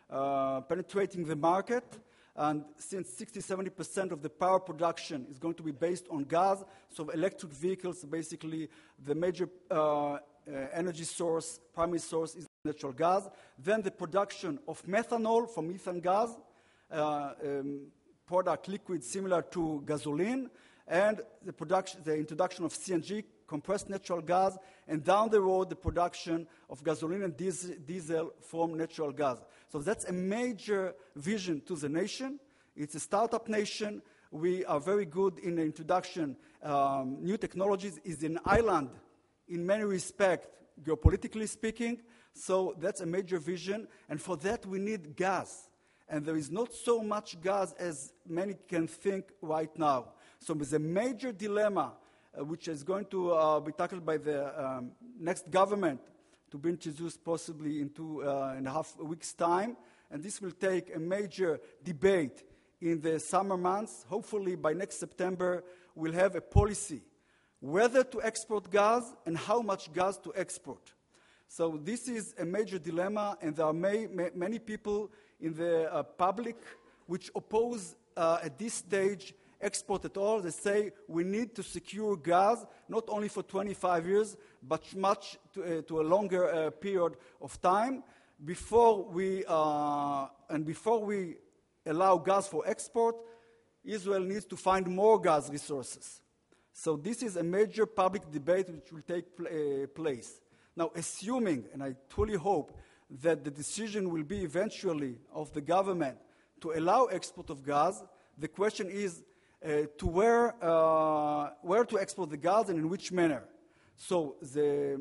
uh, penetrating the market. And since sixty to seventy percent of the power production is going to be based on gas, so electric vehicles, basically the major uh, uh, energy source, primary source is natural gas. Then the production of methanol from methane gas, uh, um, product liquid similar to gasoline, and the production, the introduction of C N G, compressed natural gas, and down the road the production of gasoline and diesel from natural gas. So that's a major vision to the nation. It's a startup nation. We are very good in the introduction. Um, new technologies is an island in many respects, geopolitically speaking. So that's a major vision. And for that we need gas. And there is not so much gas as many can think right now. So there's a major dilemma uh, which is going to uh, be tackled by the um, next government to be introduced possibly in two uh, and a half weeks' time. And this will take a major debate in the summer months. Hopefully by next September, we'll have a policy whether to export gas and how much gas to export. So this is a major dilemma, and there are may, may, many people in the uh, public which oppose uh, at this stage export at all. They say we need to secure gas not only for twenty-five years, but much to, uh, to a longer uh, period of time before we uh, and before we allow gas for export. Israel needs to find more gas resources. So this is a major public debate which will take pl uh, place. Now, assuming, and I truly hope that the decision will be eventually of the government to allow export of gas, the question is Uh, to where, uh, where to export the gas and in which manner. So the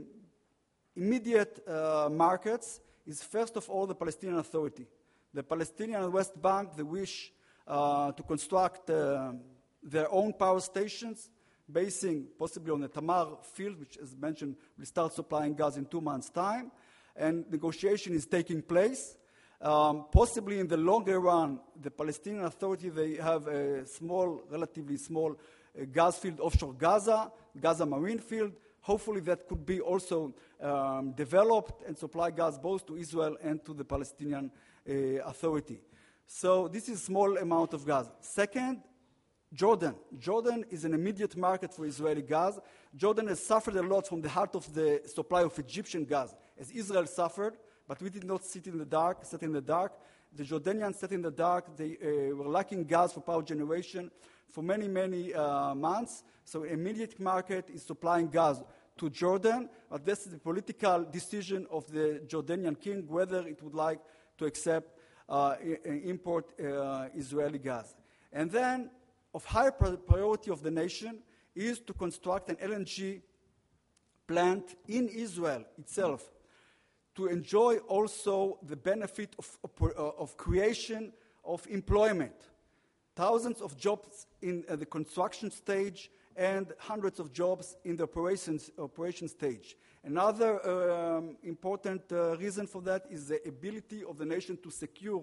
immediate uh, markets is first of all the Palestinian Authority. The Palestinian West Bank, they wish uh, to construct uh, their own power stations, basing possibly on the Tamar field, which as mentioned will start supplying gas in two months' time, and negotiation is taking place. Um, possibly in the longer run, the Palestinian Authority, they have a small, relatively small uh, gas field offshore Gaza, Gaza Marine Field. Hopefully that could be also um, developed and supply gas both to Israel and to the Palestinian uh, Authority. So this is a small amount of gas. Second, Jordan. Jordan is an immediate market for Israeli gas. Jordan has suffered a lot from the halt of the supply of Egyptian gas, as Israel suffered. But we did not sit in the dark, sit in the dark. The Jordanians sat in the dark. They uh, were lacking gas for power generation for many, many uh, months. So immediate market is supplying gas to Jordan. But this is the political decision of the Jordanian king, whether it would like to accept uh, import uh, Israeli gas. And then, of high priority of the nation is to construct an L N G plant in Israel itself, to enjoy also the benefit of, of, of creation of employment. Thousands of jobs in uh, the construction stage and hundreds of jobs in the operations, operation stage. Another um, important uh, reason for that is the ability of the nation to secure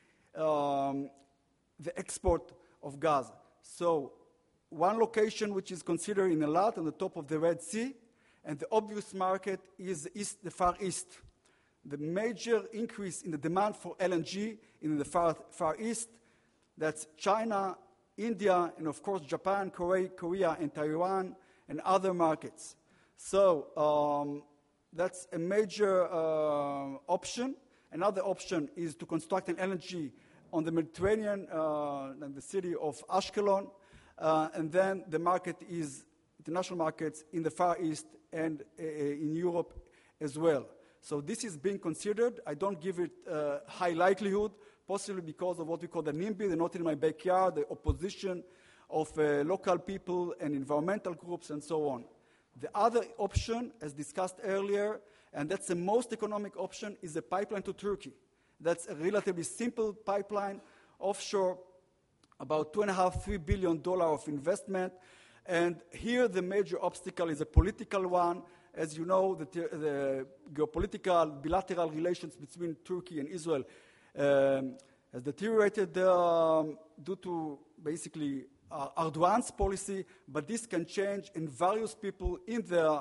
um, the export of gas. So one location which is considered in Eilat on the top of the Red Sea, and the obvious market is the, east, the Far East. The major increase in the demand for L N G in the Far, Far East, that's China, India, and of course Japan, Korea, Korea and Taiwan, and other markets. So um, that's a major uh, option. Another option is to construct an L N G on the Mediterranean, uh, and the city of Ashkelon, uh, and then the market is international markets in the Far East and uh, in Europe as well. So this is being considered. I don't give it uh, high likelihood, possibly because of what we call the NIMBY, the not in my backyard, the opposition of uh, local people and environmental groups and so on. The other option, as discussed earlier, and that's the most economic option, is a pipeline to Turkey. That's a relatively simple pipeline, offshore, about two and a half, three billion dollars of investment. And here the major obstacle is a political one. As you know, the, the geopolitical bilateral relations between Turkey and Israel um, has deteriorated um, due to basically uh, Erdogan's policy, but this can change, and various people in the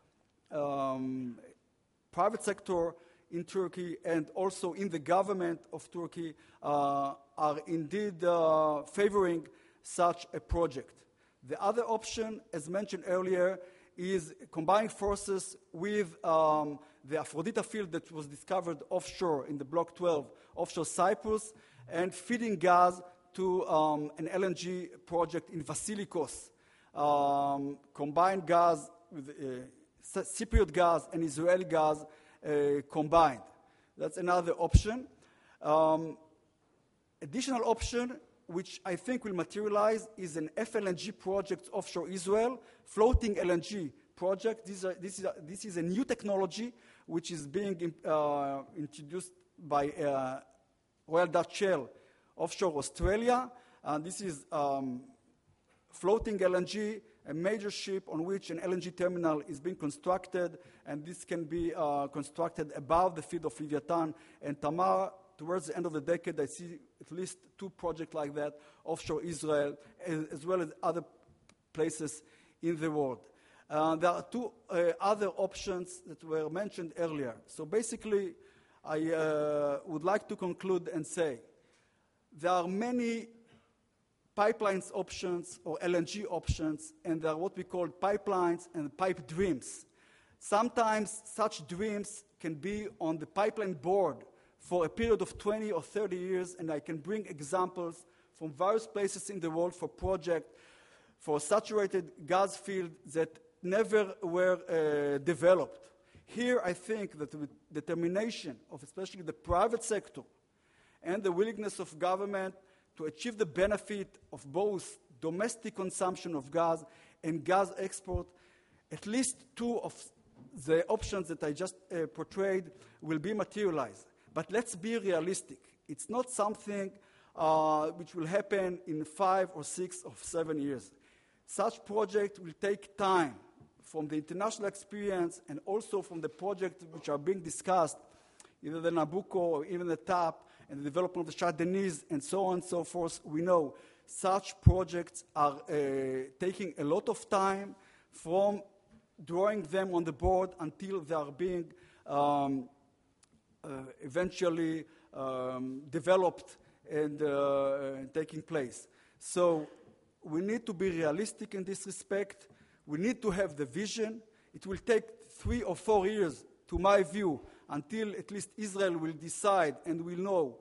um, private sector in Turkey and also in the government of Turkey uh, are indeed uh, favoring such a project. The other option, as mentioned earlier, is combining forces with um, the Aphrodita field that was discovered offshore in the Block twelve, offshore Cyprus, and feeding gas to um, an L N G project in Vasilikos. Um, combined gas with uh, Cypriot gas and Israeli gas uh, combined. That's another option. Um, additional option, which I think will materialize, is an F L N G project offshore Israel, floating L N G project. This is a, this is a, this is a new technology which is being uh, introduced by uh, Royal Dutch Shell offshore Australia. Uh, this is um, floating L N G, a major ship on which an L N G terminal is being constructed, and this can be uh, constructed above the field of Leviathan and Tamar. Towards the end of the decade, I see at least two projects like that offshore Israel, as, as well as other places in the world. Uh, there are two uh, other options that were mentioned earlier. So basically, I uh, would like to conclude and say there are many pipelines options or L N G options, and there are what we call pipelines and pipe dreams. Sometimes such dreams can be on the pipeline board for a period of twenty or thirty years, and I can bring examples from various places in the world for projects for saturated gas fields that never were uh, developed. Here, I think that with determination of especially the private sector and the willingness of government to achieve the benefit of both domestic consumption of gas and gas export, at least two of the options that I just uh, portrayed will be materialized. But let's be realistic. It's not something uh, which will happen in five or six or seven years. Such project will take time from the international experience and also from the projects which are being discussed, either the Nabucco or even the TAP and the development of the Shah Deniz and so on and so forth. We know such projects are uh, taking a lot of time from drawing them on the board until they are being um, uh, eventually um, developed and uh, taking place. So we need to be realistic in this respect. We need to have the vision. It will take three or four years, to my view, until at least Israel will decide and will know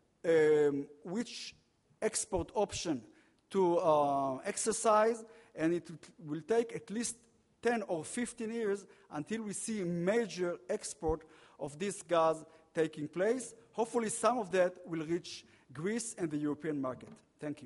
um, which export option to uh, exercise, and it will take at least ten or fifteen years until we see major export of this gas taking place. Hopefully some of that will reach Greece and the European market. Thank you.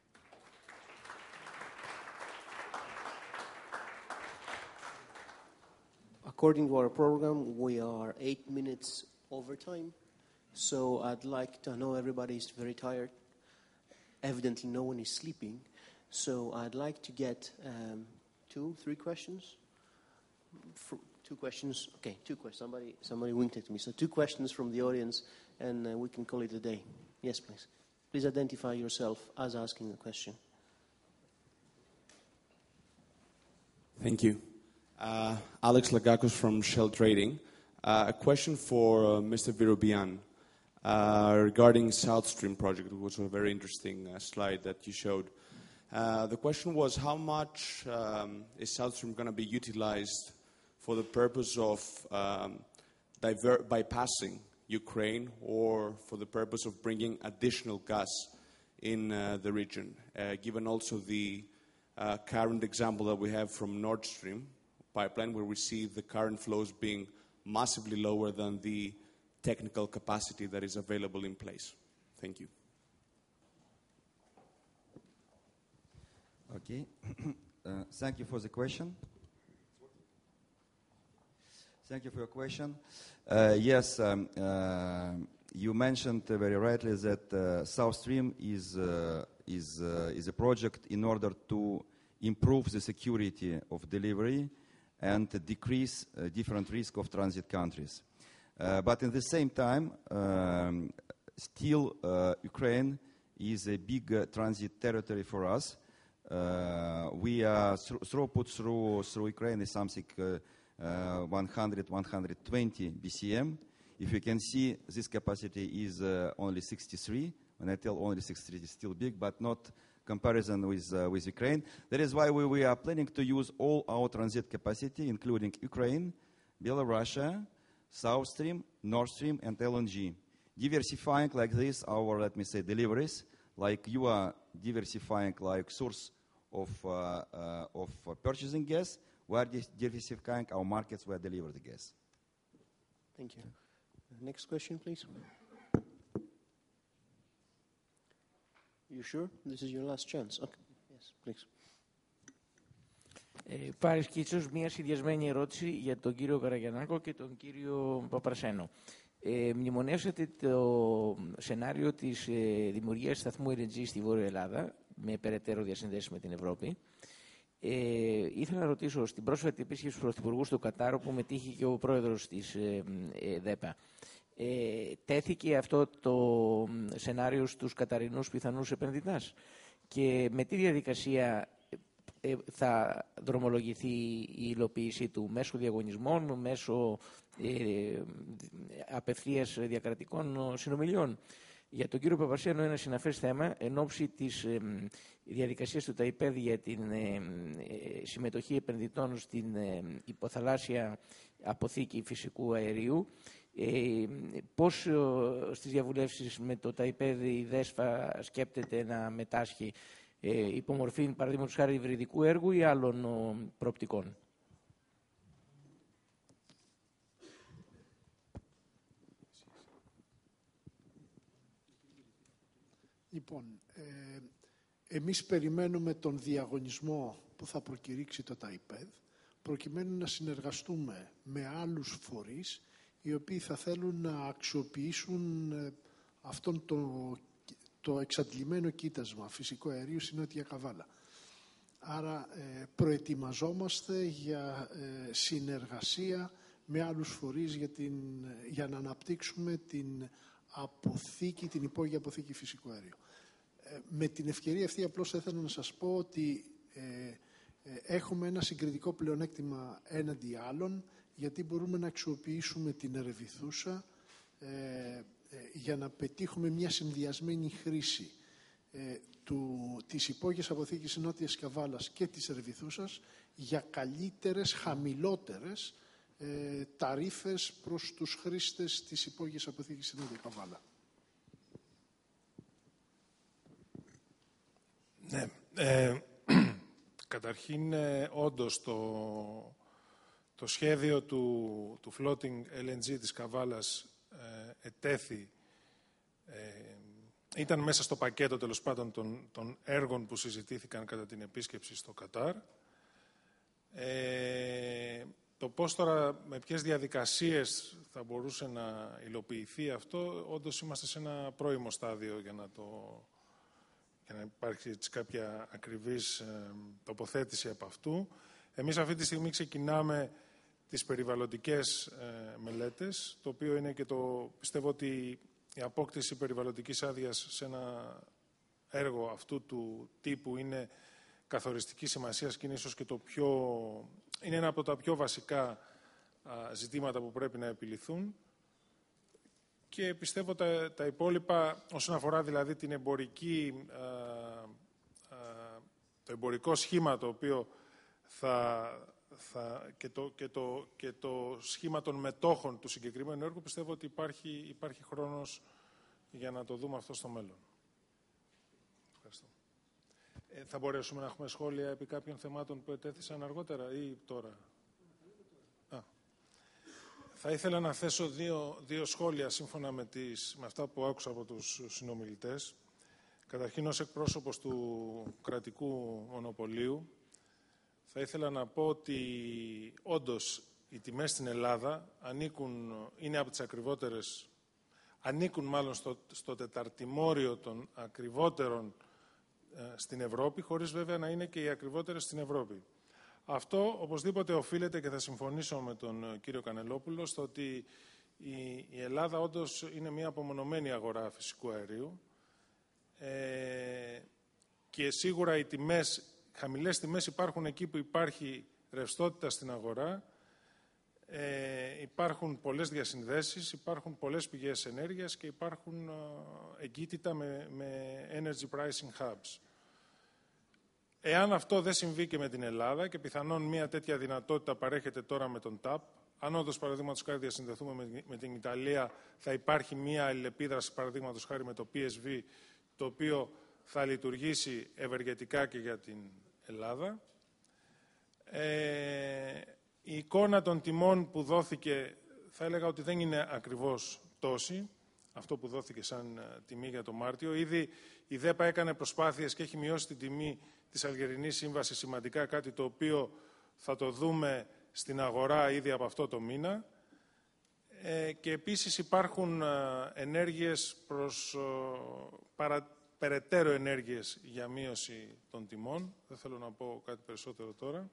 According to our program, we are eight minutes over time. So I'd like to know everybody's very tired. Evidently no one is sleeping. So I'd like to get um, two, three questions. For two questions. Okay, two questions. Somebody, somebody winked at me. So two questions from the audience, and uh, we can call it a day. Yes, please. Please identify yourself as asking the question. Thank you. Uh, Alex Lagakos from Shell Trading. Uh, a question for uh, Mister Vyrobian uh, regarding South Stream project. It was a very interesting uh, slide that you showed. Uh, the question was, how much um, is South Stream going to be utilized for the purpose of um, diver- bypassing Ukraine or for the purpose of bringing additional gas in uh, the region, uh, given also the uh, current example that we have from Nord Stream pipeline, where we see the current flows being massively lower than the technical capacity that is available in place. Thank you. Okay. uh, thank you for the question. Thank you for your question. Uh, yes, um, uh, you mentioned uh, very rightly that uh, South Stream is, uh, is, uh, is a project in order to improve the security of delivery and decrease uh, different risk of transit countries. Uh, but at the same time, um, still uh, Ukraine is a big uh, transit territory for us. Uh, we are th throughput through, through Ukraine is something uh, uh, one hundred, one hundred twenty B C M. If you can see, this capacity is uh, only sixty-three. When I tell only sixty-three, it's still big, but not comparison with, uh, with Ukraine. That is why we, we are planning to use all our transit capacity, including Ukraine, Belarus, South Stream, Nord Stream, and L N G. Diversifying like this our, let me say, deliveries, like you are diversifying like source of, uh, uh, of uh, purchasing gas, we are diversifying our markets where deliver the gas. Thank you. Next question, please. You sure? This is your last chance. Okay. Yes, please. Ε, Πάρης Κίτσος, μια συνδυασμένη ερώτηση για τον κύριο Καραγιαννάκο και τον κύριο Παπαρσένο. Ε, μνημονεύσατε το σενάριο της ε, δημιουργίας σταθμού ελ εν τζι στη Βόρεια Ελλάδα με περαιτέρω διασυνδέσεις με την Ευρώπη. Ε, ήθελα να ρωτήσω, στην πρόσφατη επίσκεψη του Πρωθυπουργού στο Κατάρ, όπου μετήχε και ο πρόεδρος της ε, ε, ΔΕΠΑ, ε, τέθηκε αυτό το σενάριο στους καταρινούς πιθανούς επενδυτάς και με τι διαδικασία ε, θα δρομολογηθεί η υλοποίησή του, μέσω διαγωνισμών, μέσω ε, απευθείας διακρατικών συνομιλιών. Για τον κύριο Παπαρσένο ένα συναφές θέμα εν ώψη της ε, διαδικασίας του ΤΑΙΠΕΔ για την ε, ε, συμμετοχή επενδυτών στην ε, υποθαλάσσια αποθήκη φυσικού αερίου. Ε, πώς ε, στις διαβουλεύσεις με το ΤΑΙΠΕΔ η ΔΕΣΦΑ σκέπτεται να μετάσχει ε, υπομορφή, παραδείγματος χάρη, υβριδικού έργου ή άλλων ο, προοπτικών. Λοιπόν, ε, εμείς περιμένουμε τον διαγωνισμό που θα προκηρύξει το ΤΑΙΠΕΔ, προκειμένου να συνεργαστούμε με άλλους φορείς, οι οποίοι θα θέλουν να αξιοποιήσουν ε, αυτόν το, το εξαντλημένο κοίτασμα φυσικό αερίου στην Νότια Καβάλα. Άρα ε, προετοιμαζόμαστε για ε, συνεργασία με άλλους φορείς για, την, για να αναπτύξουμε την αποθήκη, την υπόγεια αποθήκη φυσικού αερίου. Ε, με την ευκαιρία αυτή απλώς θα ήθελα να σας πω ότι ε, ε, έχουμε ένα συγκριτικό πλεονέκτημα έναντι άλλων, γιατί μπορούμε να αξιοποιήσουμε την ερεβιθούσα ε, ε, για να πετύχουμε μια συνδυασμένη χρήση ε, του, της υπόγειας αποθήκης Νότιας Καβάλας και της ερεβιθούσας για καλύτερες, χαμηλότερες ε, ταρίφες προς τους χρήστες της υπόγειας αποθήκης Νότια Καβάλα. Ναι. Ε, καταρχήν, ε, όντως, το, το σχέδιο του, του floating ελ εν τζι της Καβάλας ε, ετέθη, ε, ήταν μέσα στο πακέτο, τέλος πάντων, των, των έργων που συζητήθηκαν κατά την επίσκεψη στο Κατάρ. Ε, το πώς τώρα, με ποιες διαδικασίες θα μπορούσε να υλοποιηθεί αυτό, όντως είμαστε σε ένα πρώιμο στάδιο για να, το, για να υπάρξει έτσι κάποια ακριβής ε, τοποθέτηση από αυτού. Εμείς αυτή τη στιγμή ξεκινάμε τις περιβαλλοντικές ε, μελέτες, το οποίο είναι και το, πιστεύω ότι η απόκτηση περιβαλλοντικής άδειας σε ένα έργο αυτού του τύπου είναι καθοριστική σημασίας και είναι ίσως και το πιο, είναι ένα από τα πιο βασικά α, ζητήματα που πρέπει να επιληθούν. Και πιστεύω τα, τα υπόλοιπα, όσον αφορά δηλαδή την εμπορική, α, α, το εμπορικό σχήμα το οποίο θα, θα, και, το, και, το, και το σχήμα των μετόχων του συγκεκριμένου έργου, πιστεύω ότι υπάρχει, υπάρχει χρόνος για να το δούμε αυτό στο μέλλον. Ευχαριστώ. Ε, θα μπορέσουμε να έχουμε σχόλια επί κάποιων θεμάτων που ετέθησαν αργότερα ή τώρα? Α. Θα ήθελα να θέσω δύο, δύο σχόλια σύμφωνα με, τις, με αυτά που άκουσα από τους συνομιλητές. Καταρχήν, ως εκπρόσωπος του κρατικού μονοπωλίου, θα ήθελα να πω ότι όντως οι τιμές στην Ελλάδα ανήκουν, είναι από τις ακριβότερες, ανήκουν μάλλον στο, στο τεταρτημόριο των ακριβότερων ε, στην Ευρώπη, χωρίς βέβαια να είναι και οι ακριβότερες στην Ευρώπη. Αυτό οπωσδήποτε οφείλεται, και θα συμφωνήσω με τον ε, κύριο Κανελόπουλο, στο ότι η, η Ελλάδα όντως είναι μια απομονωμένη αγορά φυσικού αερίου ε, και σίγουρα οι τιμές, χαμηλές τιμές υπάρχουν εκεί που υπάρχει ρευστότητα στην αγορά, ε, υπάρχουν πολλές διασυνδέσεις, υπάρχουν πολλές πηγές ενέργειας και υπάρχουν ε, εγκύτητα με, με energy pricing hubs. Εάν αυτό δεν συμβεί και με την Ελλάδα, και πιθανόν μια τέτοια δυνατότητα παρέχεται τώρα με τον τάπ, αν όντως παραδείγματος χάρη διασυνδεθούμε με, με την Ιταλία, θα υπάρχει μια αλληλεπίδραση παραδείγματος χάρη με το πι ες βι, το οποίο θα λειτουργήσει ευεργετικά και για την Ελλάδα. Ε, η εικόνα των τιμών που δόθηκε, θα έλεγα ότι δεν είναι ακριβώς τόση, αυτό που δόθηκε σαν τιμή για το Μάρτιο. Ήδη η ΔΕΠΑ έκανε προσπάθειες και έχει μειώσει την τιμή της Αλγερινής Σύμβασης σημαντικά, κάτι το οποίο θα το δούμε στην αγορά ήδη από αυτό το μήνα. Ε, και επίσης υπάρχουν ε, ενέργειες προς ε, παρα, περαιτέρω ενέργειες για μείωση των τιμών. Δεν θέλω να πω κάτι περισσότερο τώρα.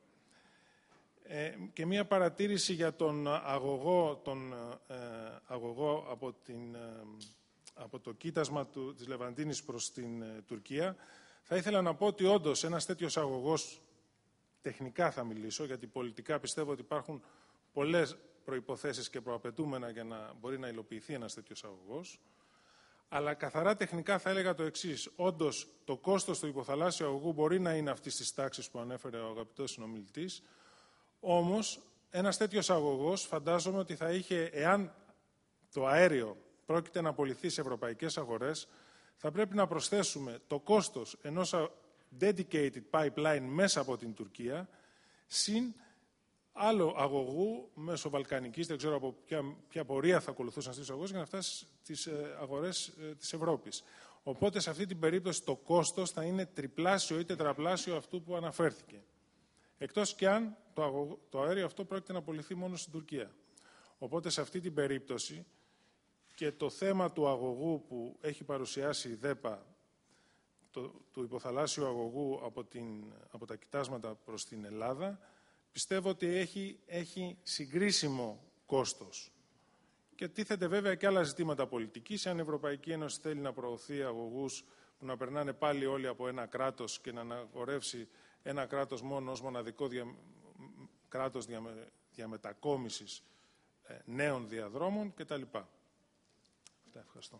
Ε, και μία παρατήρηση για τον αγωγό, τον, ε, αγωγό από, την, ε, από το κοίτασμα του, της Λεβαντίνης προς την ε, Τουρκία. Θα ήθελα να πω ότι όντως ένας τέτοιος αγωγός, τεχνικά θα μιλήσω, γιατί πολιτικά πιστεύω ότι υπάρχουν πολλές προϋποθέσεις και προαπαιτούμενα για να μπορεί να υλοποιηθεί ένας τέτοιος αγωγός. Αλλά καθαρά τεχνικά θα έλεγα το εξής. Όντως, το κόστος του υποθαλάσσιου αγωγού μπορεί να είναι αυτής της τάξης που ανέφερε ο αγαπητός συνομιλητής. Όμως, ένας τέτοιος αγωγός φαντάζομαι ότι θα είχε, εάν το αέριο πρόκειται να πωληθεί σε ευρωπαϊκές αγορές, θα πρέπει να προσθέσουμε το κόστος ενός dedicated pipeline μέσα από την Τουρκία, συν άλλο αγωγού μέσω Βαλκανικής, δεν ξέρω από ποια, ποια πορεία θα ακολουθούσαν αυτές τις αγωγές, για να φτάσει στις ε, αγορές ε, της Ευρώπης. Οπότε, σε αυτή την περίπτωση, το κόστος θα είναι τριπλάσιο ή τετραπλάσιο αυτού που αναφέρθηκε. Εκτός και αν το, αγωγό, το αέριο αυτό πρόκειται να πωληθεί μόνο στην Τουρκία. Οπότε, σε αυτή την περίπτωση, και το θέμα του αγωγού που έχει παρουσιάσει η ΔΕΠΑ, το, του υποθαλάσσιου αγωγού από, την, από τα κοιτάσματα προς την Ελλάδα, πιστεύω ότι έχει, έχει συγκρίσιμο κόστος. Και τίθεται βέβαια και άλλα ζητήματα πολιτικής. Αν η Ευρωπαϊκή Ένωση θέλει να προωθεί αγωγούς που να περνάνε πάλι όλοι από ένα κράτος και να αναγορεύσει ένα κράτος μόνο ως μοναδικό δια, κράτος διαμε, διαμετακόμισης ε, νέων διαδρόμων κτλ. Αυτά, ευχαριστώ.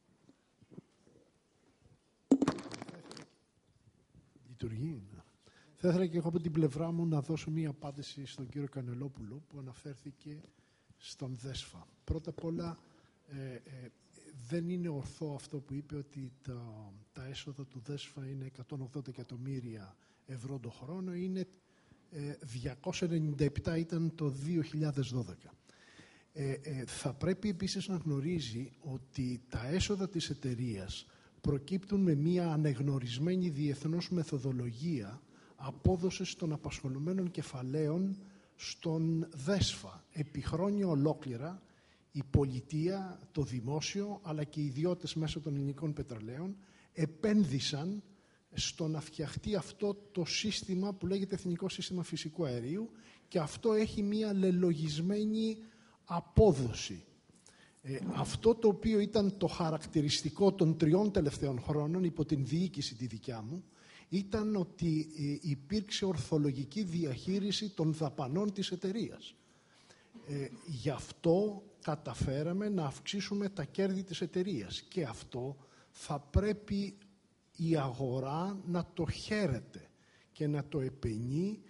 Λειτουργεί. Θα ήθελα και εγώ από την πλευρά μου να δώσω μία απάντηση στον κύριο Κανελόπουλο που αναφέρθηκε στον ΔΕΣΦΑ. Πρώτα απ' όλα, ε, ε, δεν είναι ορθό αυτό που είπε ότι τα, τα έσοδα του ΔΕΣΦΑ είναι εκατόν ογδόντα εκατομμύρια ευρώ το χρόνο, είναι ε, διακόσια ενενήντα επτά ήταν το δύο χιλιάδες δώδεκα. Ε, ε, θα πρέπει επίσης να γνωρίζει ότι τα έσοδα της εταιρείας προκύπτουν με μία ανεγνωρισμένη διεθνώς μεθοδολογία απόδοσης των απασχολουμένων κεφαλαίων στον ΔΕΣΦΑ. Επί χρόνια ολόκληρα η πολιτεία, το δημόσιο, αλλά και οι ιδιώτες μέσω των ελληνικών πετρελαίων επένδυσαν στο να φτιαχτεί αυτό το σύστημα που λέγεται Εθνικό Σύστημα Φυσικού Αερίου, και αυτό έχει μία λελογισμένη απόδοση. Ε, αυτό το οποίο ήταν το χαρακτηριστικό των τριών τελευταίων χρόνων υπό την διοίκηση τη δικιά μου, ήταν ότι ε, υπήρξε ορθολογική διαχείριση των δαπανών της εταιρείας. Ε, γι' αυτό καταφέραμε να αυξήσουμε τα κέρδη της εταιρείας, και αυτό θα πρέπει η αγορά να το χαίρεται και να το επενεί,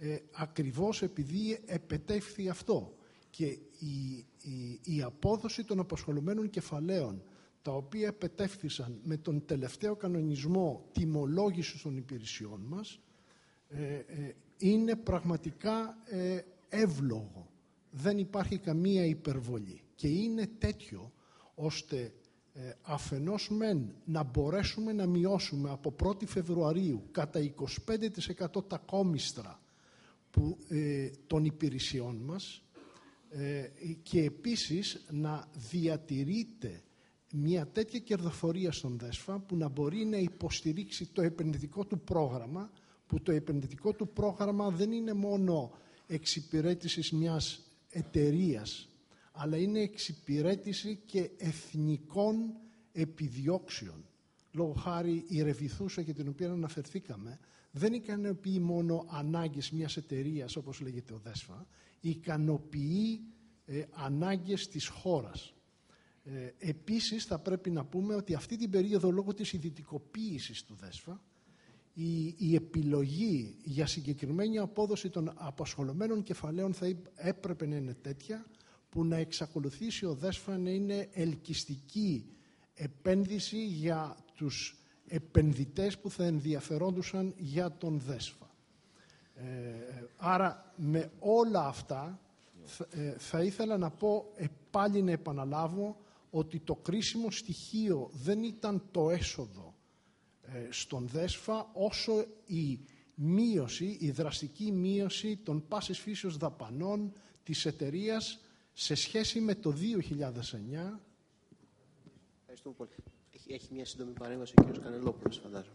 ε, ακριβώς επειδή επετεύχθη αυτό. Και η, η, η απόδοση των απασχολουμένων κεφαλαίων, τα οποία επετεύχθησαν με τον τελευταίο κανονισμό τιμολόγησης των υπηρεσιών μας, ε, ε, είναι πραγματικά ε, εύλογο. Δεν υπάρχει καμία υπερβολή. Και είναι τέτοιο, ώστε ε, αφενός μεν να μπορέσουμε να μειώσουμε από πρώτη Φεβρουαρίου κατά είκοσι πέντε τοις εκατό τα κόμιστρα που, ε, των υπηρεσιών μας, ε, και επίσης να διατηρείται μια τέτοια κερδοφορία στον ΔΕΣΦΑ που να μπορεί να υποστηρίξει το επενδυτικό του πρόγραμμα, που το επενδυτικό του πρόγραμμα δεν είναι μόνο εξυπηρέτησης μιας εταιρείας, αλλά είναι εξυπηρέτηση και εθνικών επιδιώξεων. Λόγω χάρη η Ρεβιθούσα, για την οποία αναφερθήκαμε, δεν ικανοποιεί μόνο ανάγκες μιας εταιρείας, όπως λέγεται ο ΔΕΣΦΑ, ικανοποιεί ε, ανάγκες της χώρας. Ε, επίσης, θα πρέπει να πούμε ότι αυτή την περίοδο, λόγω της ιδιωτικοποίησης του ΔΕΣΦΑ, η, η επιλογή για συγκεκριμένη απόδοση των απασχολωμένων κεφαλαίων θα έπρεπε να είναι τέτοια που να εξακολουθήσει ο ΔΕΣΦΑ να είναι ελκυστική επένδυση για τους επενδυτές που θα ενδιαφερόντουσαν για τον ΔΕΣΦΑ. Ε, άρα με όλα αυτά θα, ε, θα ήθελα να πω, ε, πάλι να επαναλάβω, ότι το κρίσιμο στοιχείο δεν ήταν το έσοδο ε, στον ΔΕΣΦΑ, όσο η μείωση, η δραστική μείωση των πάσης φύσεως δαπανών της εταιρείας σε σχέση με το δύο χιλιάδες εννιά. Ευχαριστούμε πολύ. Έχει, έχει μια σύντομη παρέμβαση ο κ. Κανελόπουλος, φαντάζομαι.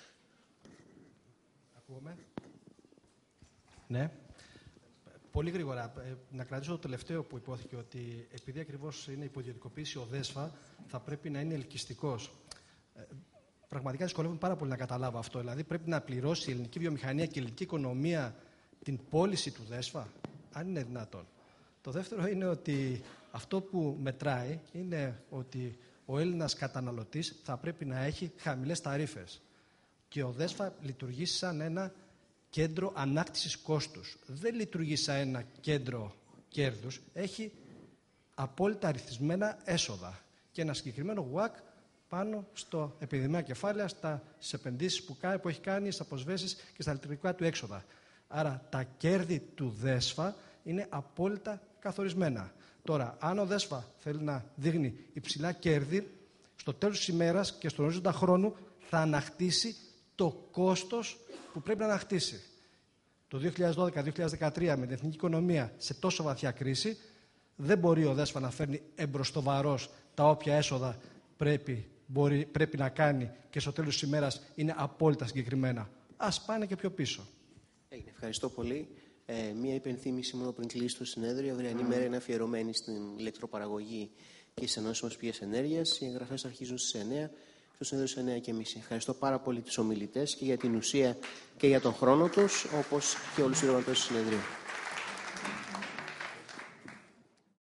Ακούμε. Ναι. Πολύ γρήγορα. Να κρατήσω το τελευταίο που υπόθηκε, ότι επειδή ακριβώς είναι υποδιωτικοποίηση ο ΔΕΣΦΑ, θα πρέπει να είναι ελκυστικός. Πραγματικά δυσκολεύομαι πάρα πολύ να καταλάβω αυτό. Δηλαδή, πρέπει να πληρώσει η ελληνική βιομηχανία και η ελληνική οικονομία την πώληση του ΔΕΣΦΑ, αν είναι δυνατόν. Το δεύτερο είναι ότι αυτό που μετράει είναι ότι ο Έλληνας καταναλωτής θα πρέπει να έχει χαμηλές ταρίφες. Και ο ΔΕΣΦΑ λειτουργεί σαν ένα κέντρο ανάκτησης κόστους. Δεν λειτουργεί σαν ένα κέντρο κέρδους. Έχει απόλυτα αριθμισμένα έσοδα και ένα συγκεκριμένο ουακ πάνω στο επιδημία κεφάλαια, στις επενδύσεις που, που έχει κάνει, στις αποσβέσεις και στα λειτουργικά του έξοδα. Άρα τα κέρδη του ΔΕΣΦΑ είναι απόλυτα καθορισμένα. Τώρα, αν ο ΔΕΣΦΑ θέλει να δείχνει υψηλά κέρδη, στο τέλος της ημέρας και στον ορίζοντα χρόνου θα ανακτήσει το κόστος που πρέπει να ανακτήσει. Το δύο χιλιάδες δώδεκα δύο χιλιάδες δεκατρία, με την εθνική οικονομία σε τόσο βαθιά κρίση, δεν μπορεί ο ΔΕΣΦΑ να φέρνει εμπροστοβαρός τα όποια έσοδα πρέπει, μπορεί, πρέπει να κάνει και στο τέλος της ημέρας είναι απόλυτα συγκεκριμένα. Ας πάνε και πιο πίσω. Έγινε. Ευχαριστώ πολύ. Ε, μία υπενθύμηση μόνο πριν κλείσει το συνέδριο. Η αυριανή μέρα είναι αφιερωμένη στην ηλεκτροπαραγωγή και στις ανανεώσιμες πηγές ενέργειας. Οι εγγραφές αρχίζουν στις εννιά, στο συνέδριο στις εννιά και μισή. Ευχαριστώ πάρα πολύ τους ομιλητές και για την ουσία και για τον χρόνο τους, όπως και όλους τους οργανωτές του συνεδρίου.